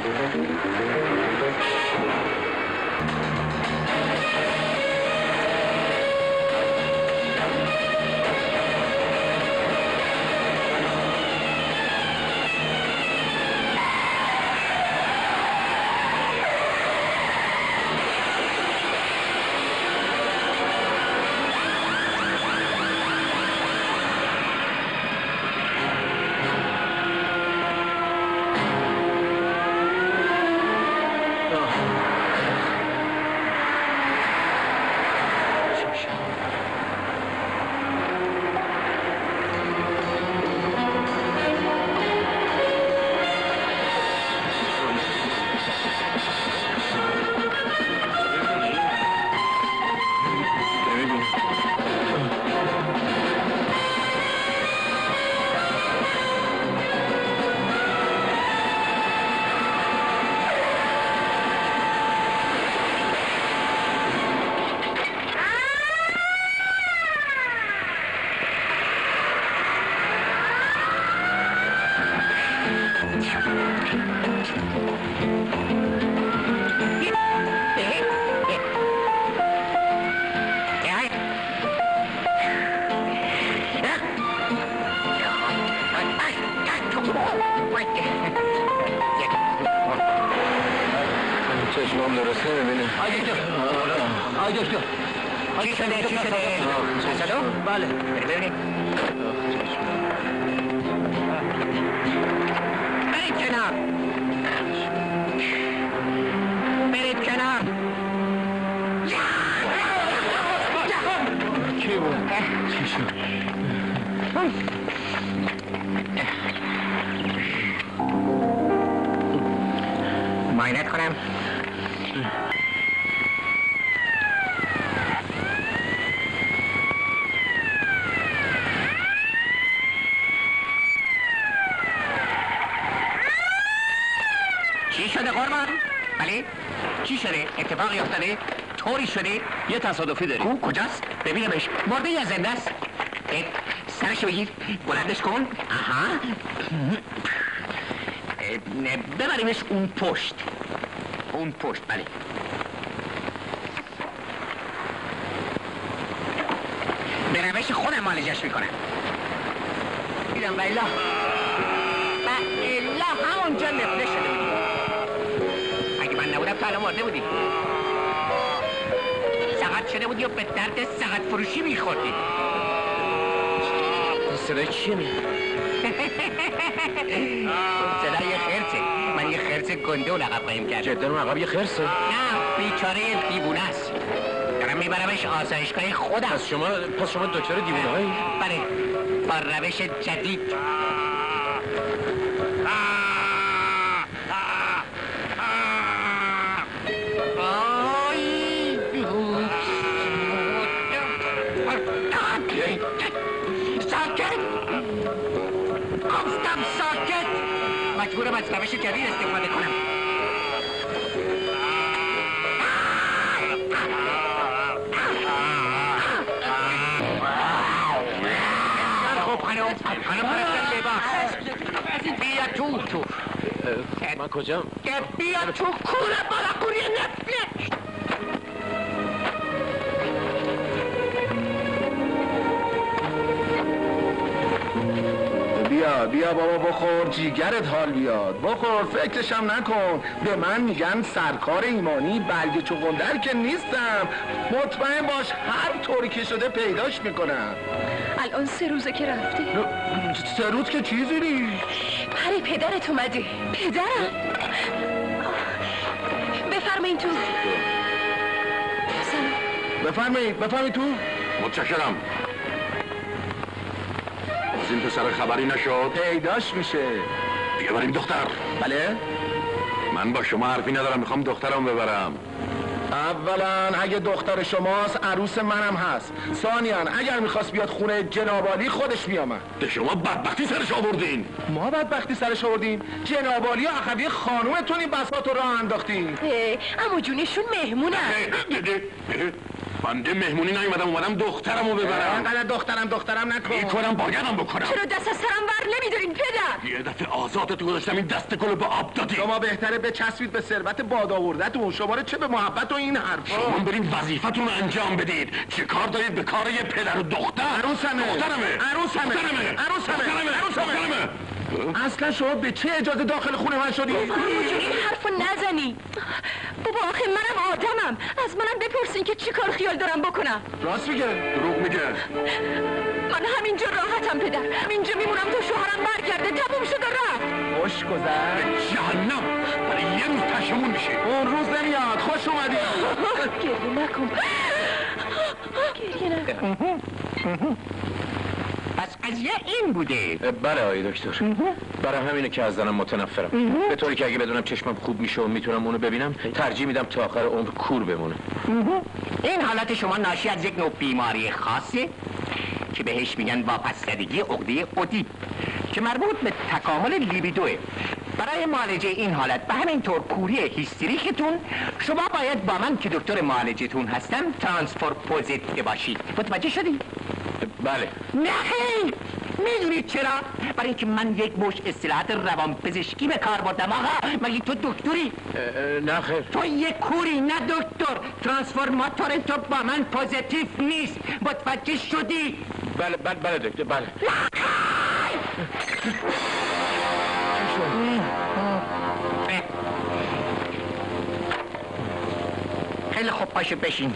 چشمام درست نمیبینه. آی دکتر آی دکتر چی شده چی شده؟ چی شده؟ بله ببینید برید کنار برید کنار کی بود؟ چی شد؟ معاینت کنم چی شده قربان؟ بله؟ چی شده؟ اتفاقی افتاده؟ طوری شده؟ یه تصادفی داری کو کجاست؟ ببینمش مرده یا زنده است؟ سرش بگیر بلندش کن آها ببریمش اون پشت اون پشت بله به روش خودم معالجش میکنم دیدم بله بله همونجا نفله شده بودی اگه من نبودم تا الان مرده بودی سقط شده بودی و به درد سقط فروشی میخوردی صدای چیه میاد؟ صدای یه خرسه من یه خرس گنده و لقب قایم کردم جدا اون عقب یه خرسه؟ نه بیچاره دیوونه است دارم میبرمش آسایشگاه خودم پس شما پس شما دکتر دیوونه هایی؟ بله با روش جدید ساکت گفتم ساکت مجبورم از روش جدید استفاده کنم خب خانم خانم پرستر لباس بیا تو تو من کجام؟ بیا تو کوره بالا کوری نفلش بیا بیا بابا بخور جیگرت حال بیاد بخور فکرشم نکن به من میگن سرکار ایمانی بلگ چغندر که نیستم مطمئن باش هر طوری که شده پیداش میکنم الان سه روزه که رفتی سه روز که چیزی نیست پری پدرت اومده پدرم بفرمایین تو سلام بفرمایید بفرمایید تو متشکرم از این پسر خبری نشد پیداش میشه بیا بریم دختر بله من با شما حرفی ندارم میخوام دخترم ببرم اولا اگه دختر شماست عروس منم هست. ثانیاً اگر میخواست بیاد خونه جنابالی خودش میامد. ده شما بدبختی سرش آوردین. ما بدبختی سرش آوردیم؟ جنابالی و اخوی خانومتون این بساط رو راه انداختین. عمو جونشون مهمونن. بنده مهمونی نیومدم، اومدم دخترمو ببرم. اینقدر دخترم دخترم نکن. میکنم بایدم بکنم. چرا دست از سرم ور نمیدارین پدر؟ یه دفعه آزادتو گذاشتم این دست گلو به آب دادی. شما بهتره بچسبید به ثروت باد آورده‌تون. شما رو چه به محبت و این حرفا. شما برین وظیفتون رو انجام بدید. چه کار دارید به کار یه پدر و دختر؟ عروسمه. دخترمه. عروسمه. دخترمه. عروسمه. عروسمه. اصلا شما به چه اجازه داخل خونه من شدی؟ این حرفو نزنی. بابا آخه منم آدمم. از منم بپرسین که چی کار خیال دارم بکنم. راست میگه. دروغ میگه. من همینجا راحتم پدر. همینجا میمونم تا شوهرم برگرده. تموم شد و رفت. خوش گذشت. جهنم. ولی یه روز پشیمون میشی. اون روز نمیاد. خوش اومدی. گریه نکن. گریه نکن. پس قضیه این بوده. بله آقای دکتر. برای همینه که از زنم متنفرم. به طوری که اگه بدونم چشمم خوب میشه و میتونم اونو ببینم ترجیح میدم تا آخر عمر کور بمونه. این حالت شما ناشی از یک نوع بیماری خاصه که بهش میگن وابستگی عقده ادیپ که مربوط به تکامل لیبیدوه. برای معالجه این حالت به همین طور کوری هیستریکتون شما باید با من که دکتر معالجتون هستم ترانسفر پوزیتیو باشید. متوجه شدی؟ بله. نه خیر. میدونید چرا؟ برای اینکه من یک مش اصطلاحات روانپزشکی به کار بردم. آقا مگه تو دکتری؟ نه خیر. تو یک کوری نه دکتر. ترانسفورماتور تو با من پوزیتیو نیست. متوجه شدی؟ بله بله بله دکتر بله. خیلی خوب باشه بشین.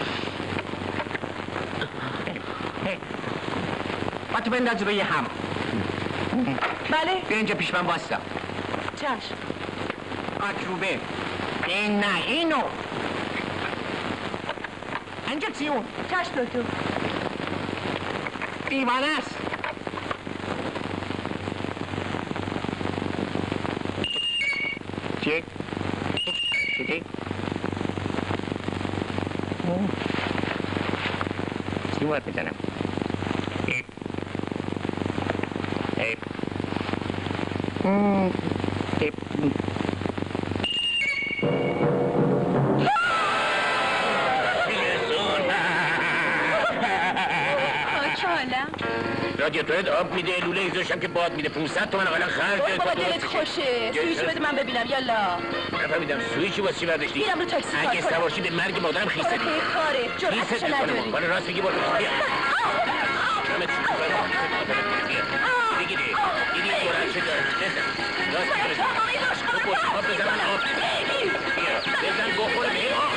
با تو بنداز روی هم. بله؟ بیا اینجا پیش من واستا. چشم. آکروبه. این نه اینو. اینجا چیون؟ چشم دکتر. دیوانه است. چی؟ چی؟ چی باید بزنم؟ ایپ ایپ ایپ رادیاتورت آب میده، لوله ایزوشم که باد میده. پونصد تومن حالا خرج ده. بابا دلت خوشه. سویچ بده من ببینم یالا. نفهمیدم سویچی واسه چی برداشتی؟ میرم رو تاکسی کار اگه کنم. سوارشی به مرگ مادرم خیسته بابا دی. کاره. جرأتشو نداری. بالا راست میگی برو. بیا. همه چی بیا. بگیری. دیدی جرأتشو داره. بزن. راست میگی. تو بشقاب بزن من آب. بیا. بزن بخوره به آب.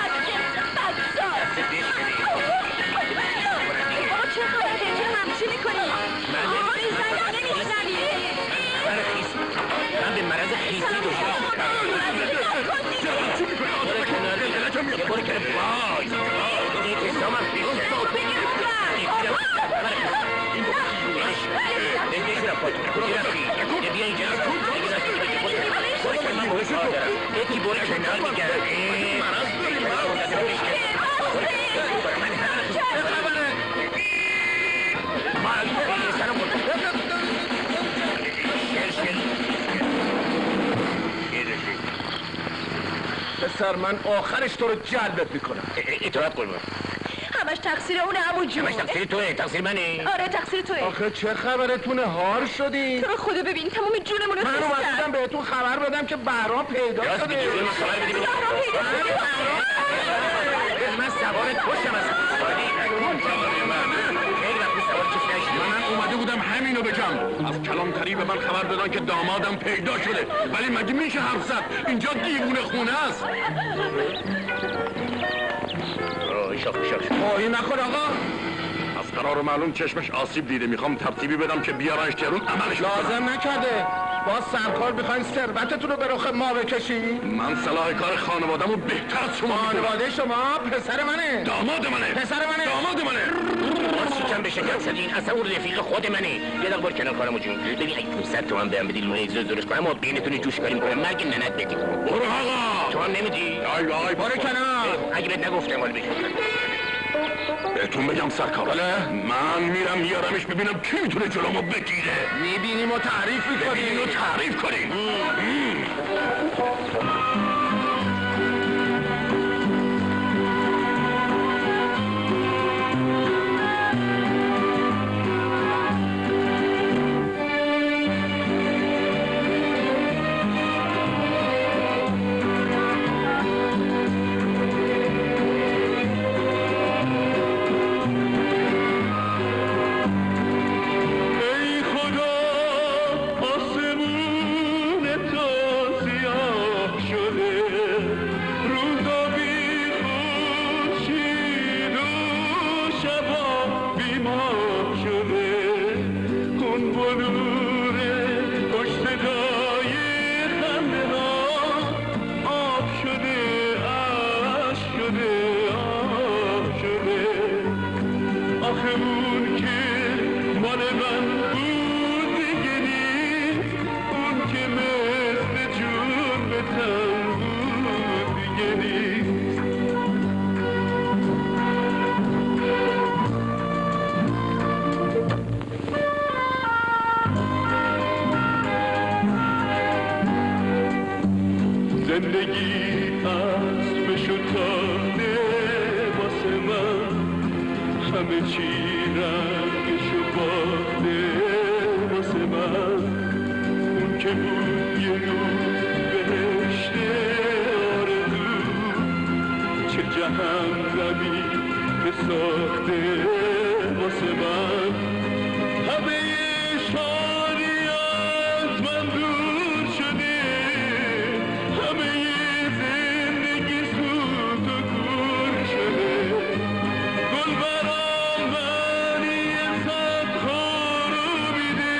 دست دیش بدی. بابا چه خواهده؟ چه همچی میکنی؟ من نمیزنی. من خیس. من به مرض خیسی دچار شدم. یه بار که وای این حسام هم پیش نمیشونم پاتون کجی رفتی بیا اینجا من باید کار دارم یکی باری کنار میگرم پسر من آخرش تو رو جلبت میکنم. اطاعت قربان. همش تقصیر اونه عمو جون. همش تقصیر توه. تقصیر منه. آره تقصیر توه. آخه چه خبرتونه؟ هار شدی؟ تو رو خدا ببین تمام جونمون رو من خیس اومدم کرد. بهتون خبر بدم که بهرام پیدا راست شده. میگی من خبر بدیم. من سوار توشم از خیلی وقتی سوار توش نشدم. من اومده بودم همینو بگم. از کلانتری به من خبر دادن که دامادم پیدا شده. ولی مگه میشه حرف زد؟ اینجا دیوونه خونه است. شاخ شاخ خواهی نکن آقا. از قرار معلوم چشمش آسیب دیده. میخوام ترتیبی بدم که بیارنش تهرون عملش لازم نکرده. با سرکار میخواین ثروتتون رو به رخ ما بکشی؟ من صلاح کار خانواده‌مو بهتر از شما می‌دونم. خانواده شما پسر منه. داماد منه. پسر منه. داماد منه. شکم به شکم شدین، اصلا اون رفیق خود منه. یه دقیقه بار کنار کارمو جون. ببین اگه پونصد تومن بهم بدید اون اجازه درست کنم ما بینتون جوش کنیم کنم مرگ ننت بدید. برو آقا. تو هم نمیدی؟ آی وای برو کنار. اگه بهت نگفتم حال بگم. بهتون بگم سرکار. بله. من میرم میارمش ببینم کی میتونه جلومو بگیره. میبینیم و تعریف میکنیم. اینو تعریف کنیم. زندگی اسب شتابه واسه من همه چی رنگشو باخته واسه من اون که بود یه روز بهشت آرزو چه جهنمی که ساخته واسه من همه شادی از من دور شده همه زندگی سوت و گور شده گل برام منی صد خارو میده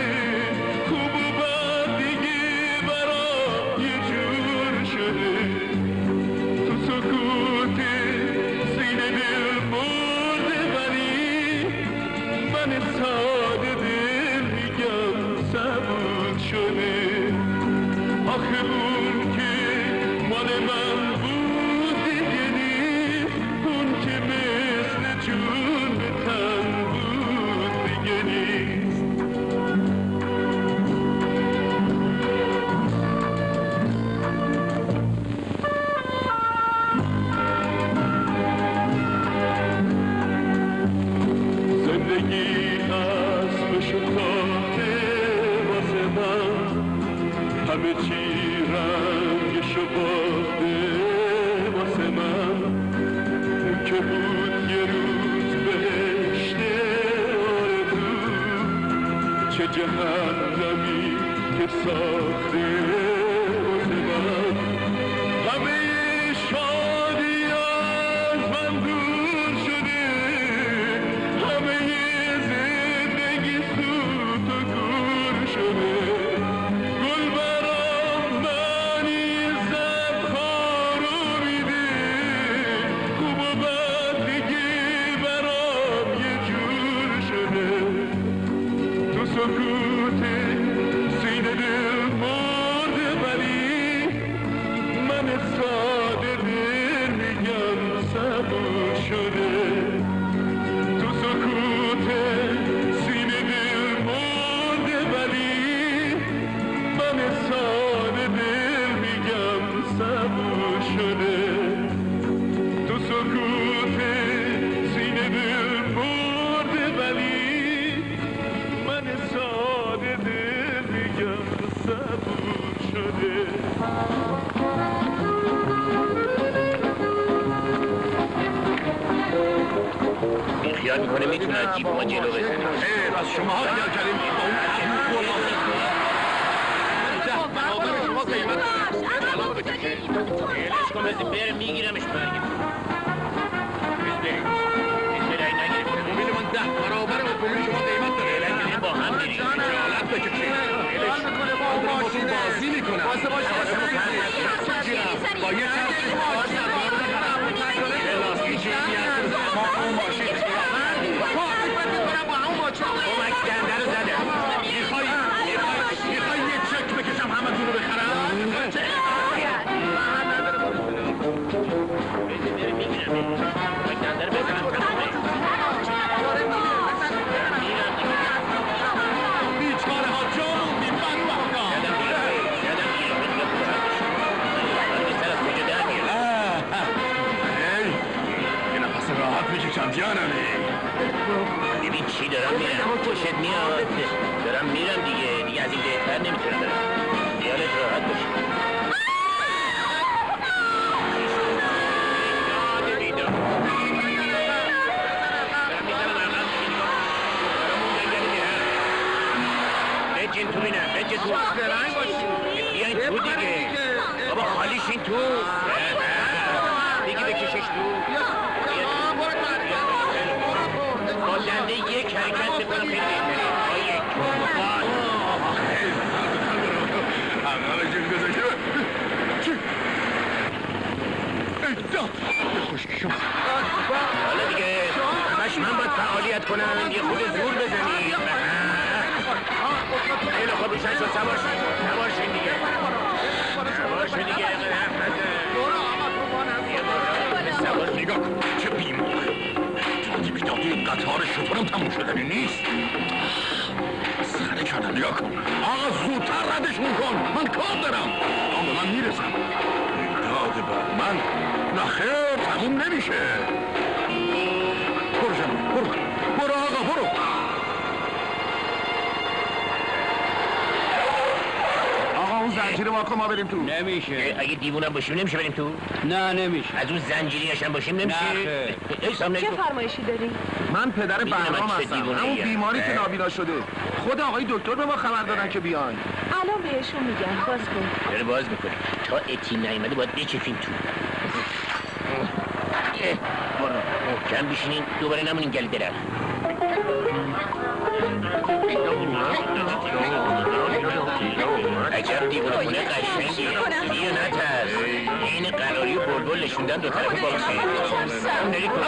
خوب و بد دیگه برام یه جور شده تو سکوت سینه دل برده ولی من ساده دل میگم سبود شده آخه اون که مال من بود دیگه نیست اون که مثل جون به تن بود دیگه نیست زندگی اسب شتابه واسه من همه چی رنگشو باخته واسه من اون که بود یه روز بهشت آرزو چه جهنمی که ساخته واسه من همه شادی از من دور شده همه زندگی سوت و گور شده گل برام منی زد خارو میده خوب و بد دیگه برام یه جور شده تو سکوت سینه دل مرده ولی من ساده دل میگم سبود شده تو سکوت سینه دل مرده ولی من ساده دل میگم سبود شده تو سکوت سینه دل مرده ولی من ساده دل میگم سبود شده این خیال میکنه میتونه از جیب ما جلو بزنه ای بس شما ها خیال کردیم با اون عبود برابر شما قیمت بالا بکشید ایلش کن بزن بره میگیرمش برگم بیز بریم بیز بره این نگیریم امید من ده برابر با پولی شما قیمت داره ایلش با هم میریم خجالت بکشید میکشم جانمه. ببین چی دارم میرم، خوشت میاد. دارم میرم دیگه، دیگه از این بهتر نمیتونم برم. خیالت راحت باشه. بجین تو اینه، بجین تو. درنگ باشی. بیاین تو دیگه. بابا خالیشین تو. دیگه بکشش تو. با دنده یک حرکت بکنم خیلی بهتره. با یک. همه جون گذاشته. خشکی شما. حالا دیگه همش من باید فعالیت کنم. یه خود زور بزنی. خیلی خوب روشن شد. سوار شد. سوار شد دیگه. سوار شد دیگه. سوار نگاه کن. چه بیمار. جاتی بیدادی این قطار شطورم تموم شدنی نیست. سخنه کردن نگاه کن. آقا زودتر ردشون کن. من کار دارم. آن به من میرسم. داد بر من. نخیر تموم نمیشه. برو جمعه. برو. برو آقا برو. اون زنجیر واکن ما بریم تو. نمیشه. اگه دیوونم باشیم نمیشه بریم تو؟ نه نمیشه. از اون زنجیریش هم باشیم نمیشه؟ چه فرمایشی داری؟ من پدر بهرام هستم. همون بیماری که نابینا شده. خود آقای دکتر به ما خبر دادن که بیان. الان بهشون میگم باز کن. داره باز میکنه. تا اتی نیومده باید بچفیم تو. برو. محکم بشینین دوباره نمونین گلی برم. عجب دیوونه خونه قشنگی. بیا نترس. این قراری و بلبل نشوندن دو طرف باکسه. نری کن.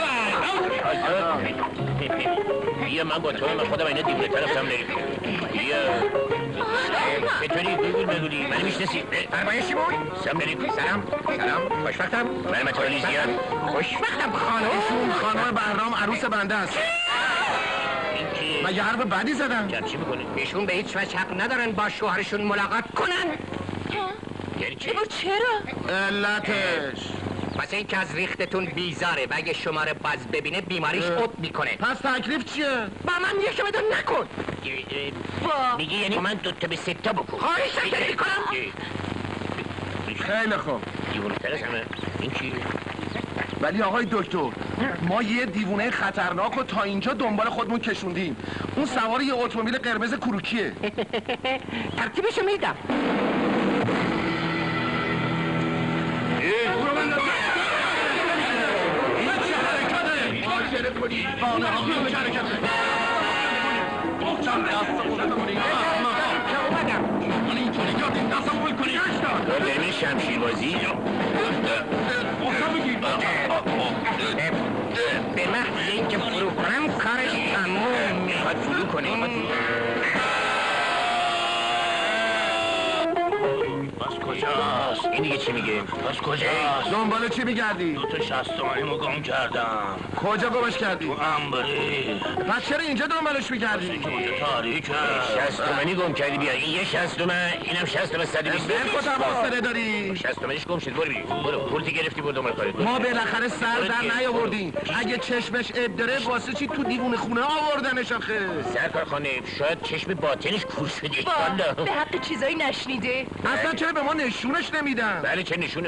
بیا من با تو من خودم اینا دیوونه طرفتم نری کن. بیا. چطوری گوگل مگولی؟ من میشنسی؟ فرمایشی بود؟ سم نری کن. سلام سلام خوشبختم. من متعالی زیاد. خوشبختم خانم. ایشون خانم بهرام عروس بنده است. مگه حرف بدی زدن؟ چی میکنه؟ ایشون به هیچ وجه حق ندارن با شوهرشون ملاقات کنن. یعنی چی؟ بابا چرا؟ علتش واسه این که از ریختتون بیزاره و اگه شما رو باز ببینه بیماریش عد میکنه. پس تکلیف چیه؟ با من یه بدون نکن. با میگی یعنی من دوتا به ستا بکن. خواهش نکنی کنم. خیلی خوب. دیوونه تر از همه. این چی؟ ولی آقای دکتر ما یه دیوونه خطرناک رو تا اینجا دنبال خودمون کشوندیم. اون سوار یه اتومبیل قرمز کروکیه. ترتیبشو میدم. دارمی شمشیربازی؟ به محض اینکه فرو کنم کارش تموم میخواد فرو کنه. پس کجاست؟ این دیگه چی میگه؟ پس کجاست؟ دنبال چی میگردی؟ دو تا شست تومنیمو گم کردم. کجا گمش کردی؟ تو انبری. پس چرا اینجا دنبالش میگردی؟ که اونجا تاریکه. شست تومنی گم کردی بیا. این یه شست تومن، اینم شست تومن صد و بیست. بل کجا حوصله داری؟ شست تومنش گم شد. برو بی. برو پولتی گرفتی برو دنبال کارت. ما بالاخره سر در نیاوردیم. اگه چشمش اب داره واسه چی تو دیوونه خونه آوردنش آخه؟ سرکار خانه شاید چشم باطنش کور شده. با به حق چیزایی نشنیده. اصلا چرا به ما نشونش نمیدن؟ بله چه نشونه؟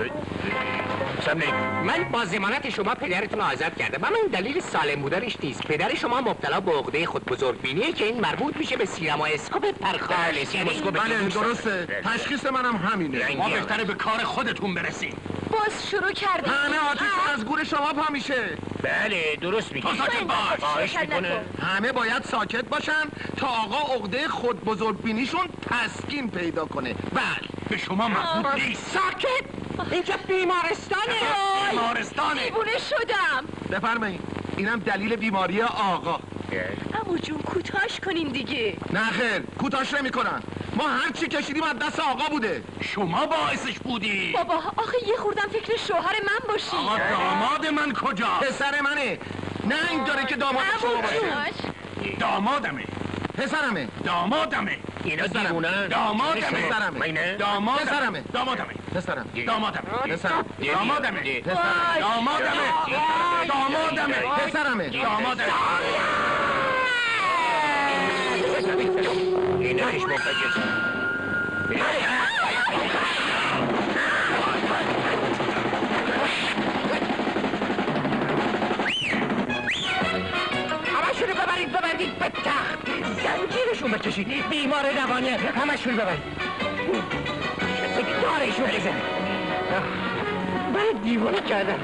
من با ضمانت شما پدرتون آزاد کردم اما این دلیل سالم بودنش نیست. پدر شما مبتلا به عقده خود بزرگبینیه که این مربوط میشه به سینماسکوپ پرخاش. بله سینماسکوپ. بله درسته. تشخیص منم همینه. ما بهتره به کار خودتون برسیم. باز شروع کردیم. همه آتیش از گور شما پا میشه. بله درست میگی. ساکت باش. خواهش میکنه. همه باید ساکت باشن تا آقا عقده خود بزرگبینیشون تسکین پیدا کنه. بله به شما مربوط نیست. ساکت. اینجا بیمارستانه. بیمارستانه. دیوونه شدم. بفرمایید. اینم دلیل بیماری آقا. عمو جون کوتاش کنین دیگه. نه خیر کوتاش نمیکنن. ما هر چی کشیدیم از دست آقا بوده. شما باعثش بودی. بابا آخه یه خوردم فکر شوهر من باشی. آقا داماد من کجا؟ پسر منه. نه این داره که داماد شما باشه. دامادمه. پسرمه. دامادمه. اینا دیوونن. دامادمه. پسرمه. مینه؟ دامادمه. پسرمه. دامادمه. پسرم. دامادمه. پسرم. دامادمه. وای. دامادمه. دامادمه. پسرمه پسرمه داماده این نمیش منفجر همشونو ببرید ببرید به تخت زنجیرشون بکشید بیمار روانیه همشون ببرید چطوری دارشون بزنید من دیوانه کردم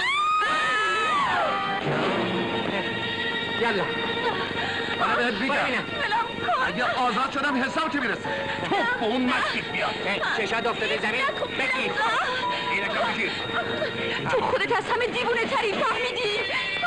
یالا من بهت بگم اگه آزاد شدم حساب که میرسه توف به اون مسجد بیاد چشات افتاده زمین بگیر اینه که بگیر تو خودت از همه دیوونه تری فهمیدی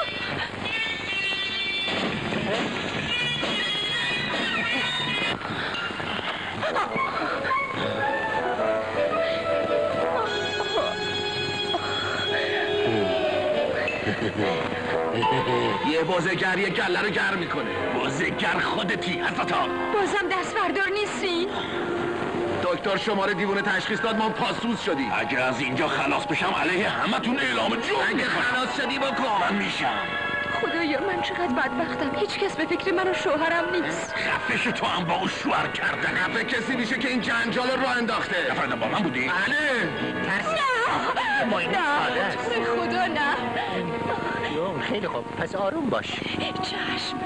یه بازیگر یه گله رو گر میکنه بازیگر خودتی حضرت آقا بازم دست بردار نیستی دکتر شماره دیوونه تشخیص داد ما پاسوز شدیم اگه از اینجا خلاص بشم علیه همتون اعلام جرم اگه خلاص شدی بکن من میشم خدایا من چقدر بدبختم هیچ کس به فکر من و شوهرم نیست خفش تو هم با اون شوهر کردن خفه کسی میشه که این جنجال رو انداخته نفرده با من بودی؟ بله نه نه تو خدا نه خیلی خوب پس آروم باش چشم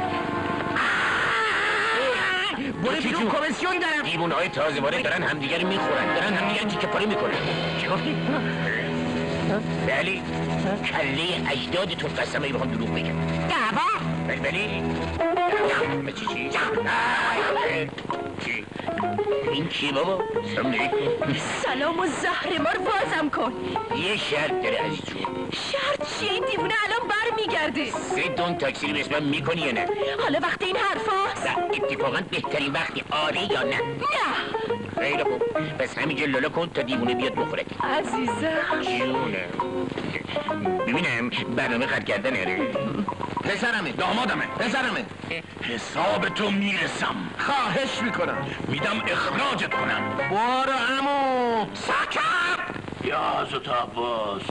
برو بیرون کمیسیون دارم دیوونه های تازه وارد دارن همدیگر میخورن دارن همدیگر تیکه پاره میکنن چی گفتی؟ بلی کله اجدادتون قسمه ای بخوام دروغ بگم دعوا بلی بلی همه چی چی؟ چی؟ این چی بابا؟ سلام علیکم سلام و زهر مار بازم کن یه شرط داره عزیز جون شرط چیه این دیوونه الان بر میگرده سه دون تاکسی رو به اسمم میکنی یا نه؟ حالا وقت این حرف هاست؟ نه اتفاقا بهترین وقتی آره یا نه؟ نه خیلی خوب پس همینجا لالا کن تا دیوونه بیاد بخورد عزیزم جونه ببینم برنامه قد کردن اره پسرمه دامادمه پسرمه حساب تو میرسم خواهش میکنم میدم اخراجت کنم بارو عمو ساکت یا حضرت عباس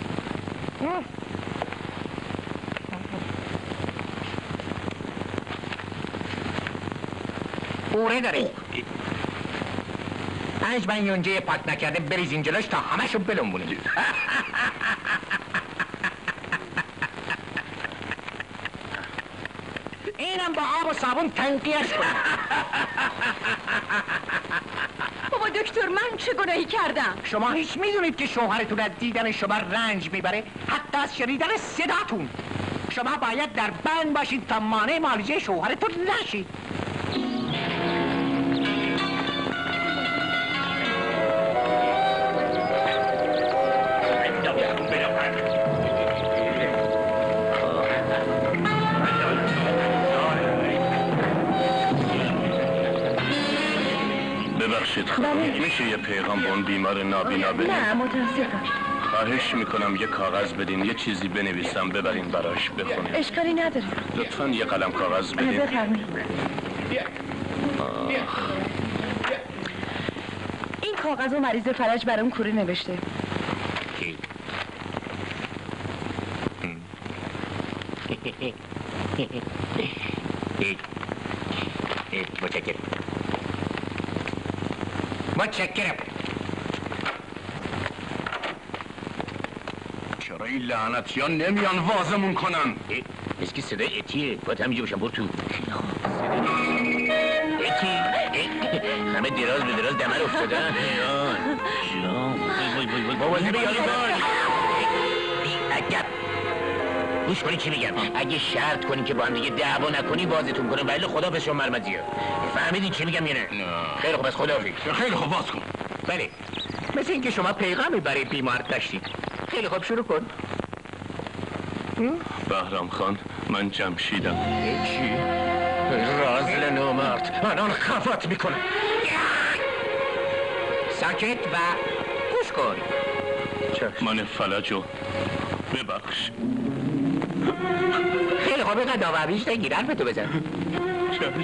اوره داره پنج من یونجه پاک نکرده بریز این جلوش تا همشو بلنبونه اینم با آب و صابون تنقیهش کنم بابا دکتر من چه گناهی کردم؟ شما هیچ میدونید که شوهرتون از دیدن شما رنج میبره حتی از شنیدن صداتون شما باید در بند باشید تا مانع معالجه شوهرتون نشید ببخشید خانم میشه یه پیغام به اون بیمار نابینا بدین؟ نه متاسفم خواهش میکنم یه کاغذ بدین یه چیزی بنویسم ببرین براش بخونیم اشکالی نداره لطفاً یه قلم کاغذ بدین بفرمایید این کاغذ و مریض فلج برام کوری نوشته متشکرم متشکرم چرا این لعنتیان نمیان وازمون کنن؟ مثل که صدای اتیه باید همینجا باشم برو تو اتی همه دراز به دراز دمر افتادن جان جان بابا بیاری بار بی عجب گوش کنی چی میگم اگه شرط کنی که با هم دیگه دعوا نکنی بازتون کنم ولی خدا به شما مرمزی ها فهمیدین چی میگم یا نه؟ خیلی خوب از خدا خیلی خوب باز کن بله مثل اینکه شما پیغامی برای بیمار داشتید خیلی خوب شروع کن بهرام خان من جمشیدم چی؟ رازل نومرد الان خفت میکنم ساکت و گوش کن من فلجو ببخش خیلی خوب اینقدر داوریش نگیر حرف تو بزن چشم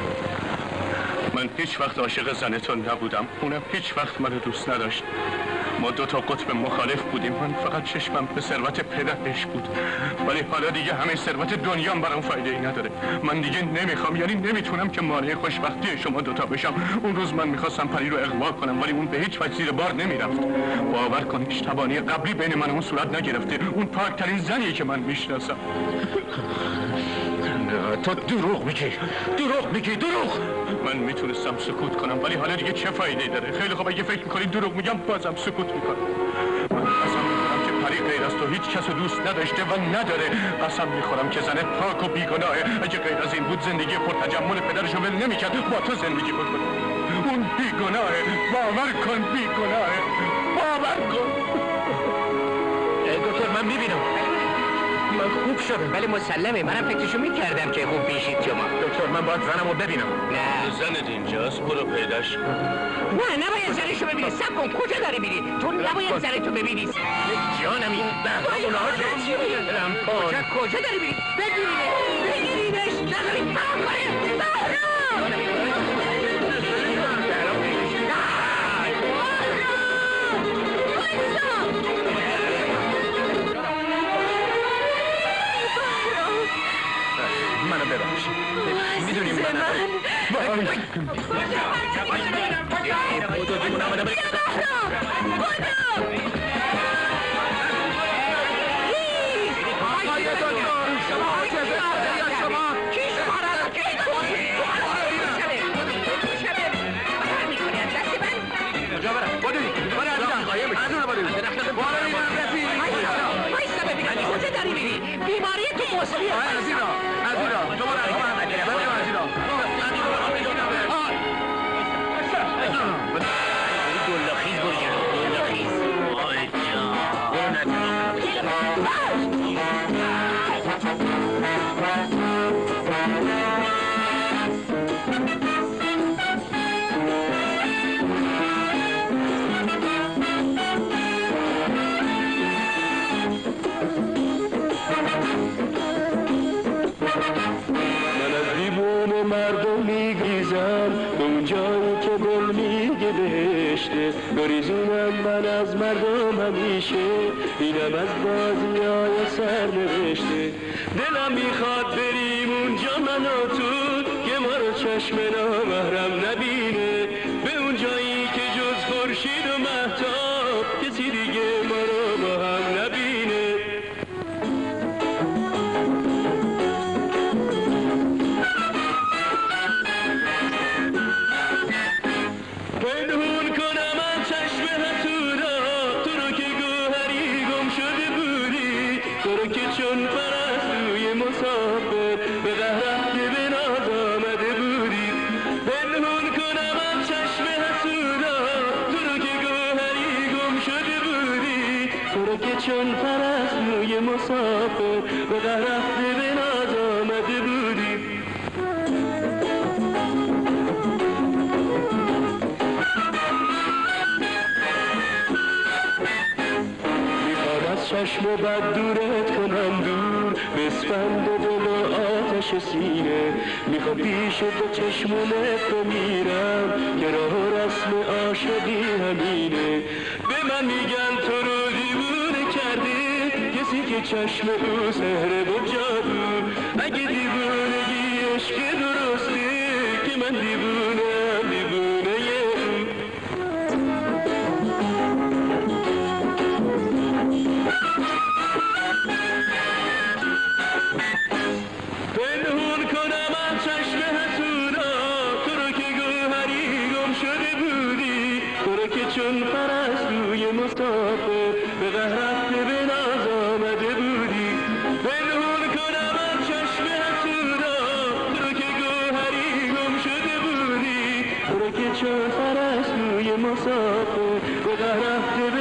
من هیچ وقت عاشق زنتون نبودم اونم هیچ وقت منو دوست نداشت ما دو تا قطب مخالف بودیم. من فقط چشمم به ثروت پدرش بود، ولی حالا دیگه همه ثروت دنیام برام فایده ای نداره. من دیگه نمیخوام، یعنی نمیتونم که مانع خوشبختی شما دوتا بشم. اون روز من میخواستم پری رو اغوا کنم، ولی اون به هیچ وجه زیر بار نمیرفت. باور کن هیچ تبانی قبلی بین من و اون صورت نگرفته. اون پاکترین زنیه که من میشناسم. نه تو دروغ میگی، دروغ میگی، دروغ. من میتونستم سکوت کنم، ولی حالا دیگه چه فایده داره؟ خیلی خوب، اگه فکر میکنی دروغ میگم بازم سکوت میکنم. من قسم میخورم که پری غیر از تو هیچ کس دوست نداشته و نداره. قسم میخورم که زن پاک و بیگناهه. اگه غیر از این بود زندگی پرتجمل پدرشو ول نمیکرد، با تو زندگی بکنه. اون بیگناهه، باور کن بیگناهه، باور کن. دکتر من میبینم من خوب شدم. ولی مسلمه، منم فکرشو میکردم که خوب پیشید شما. دکتر من باید زنمو ببینم. نه زنت اینجاست، برو پیداش. نه نباید زنشو ببینی. سب کن، کجا داری میری؟ تو نباید زنتو ببینی. جانم این به اونها کجا کجا داری میری؟ بگیرینش بگیرینش نذارید فرام کنه. منو ببخشید. میدونی من بیماری تو مصریه. عزیزا عزیزا دوباره عزیزا گلاخیز برو جلو، گلاخیز. آی جان مردم میگریزم به اون جایی که گل میگه بهشته. بریزونم من از مردم همیشه، اینم از بازیای سر نوشته. دلم میخواد بریم اونجا من و تو، که ما رو چشم نامحرم نبینه. به اون جایی که جز خورشید و مهتاب کسی دیگه ما رو با هم نبینه. پنهون کنم از چشم حسودا تو رو که گوهری گم شده بودی، تو رو که چون پرستوی مسافر به قهرت به ناز آمده بودی. پنهون کنم از چشم حسودا تو رو که گوهری گم شده بودی، تو رو که چون پرستوی مسافر به قهرت به ناز آمده بودی. چشم و بد دورت کنم دور، بسپند دل و آتش سینه. میخوام پیش تو چشمونت بمیرم که راه و رسم عاشقی همینه. به من میگن تو رو دیوونه کرده کسی که چشم او سحر و جادو. اگه دیوونگی عشق درسته که من دیوونم دیوونه او. پنهون کنم از چشم حسودا تو رو که گوهری گم شده بودی، تو رو که چون پرستوی مسافر به قهرت به ناز آمده بودی. پنهون کنم از چشم حسودا تو رو که گوهری گم شده بودی، تو رو که چون پرستوی مسافر به قهرت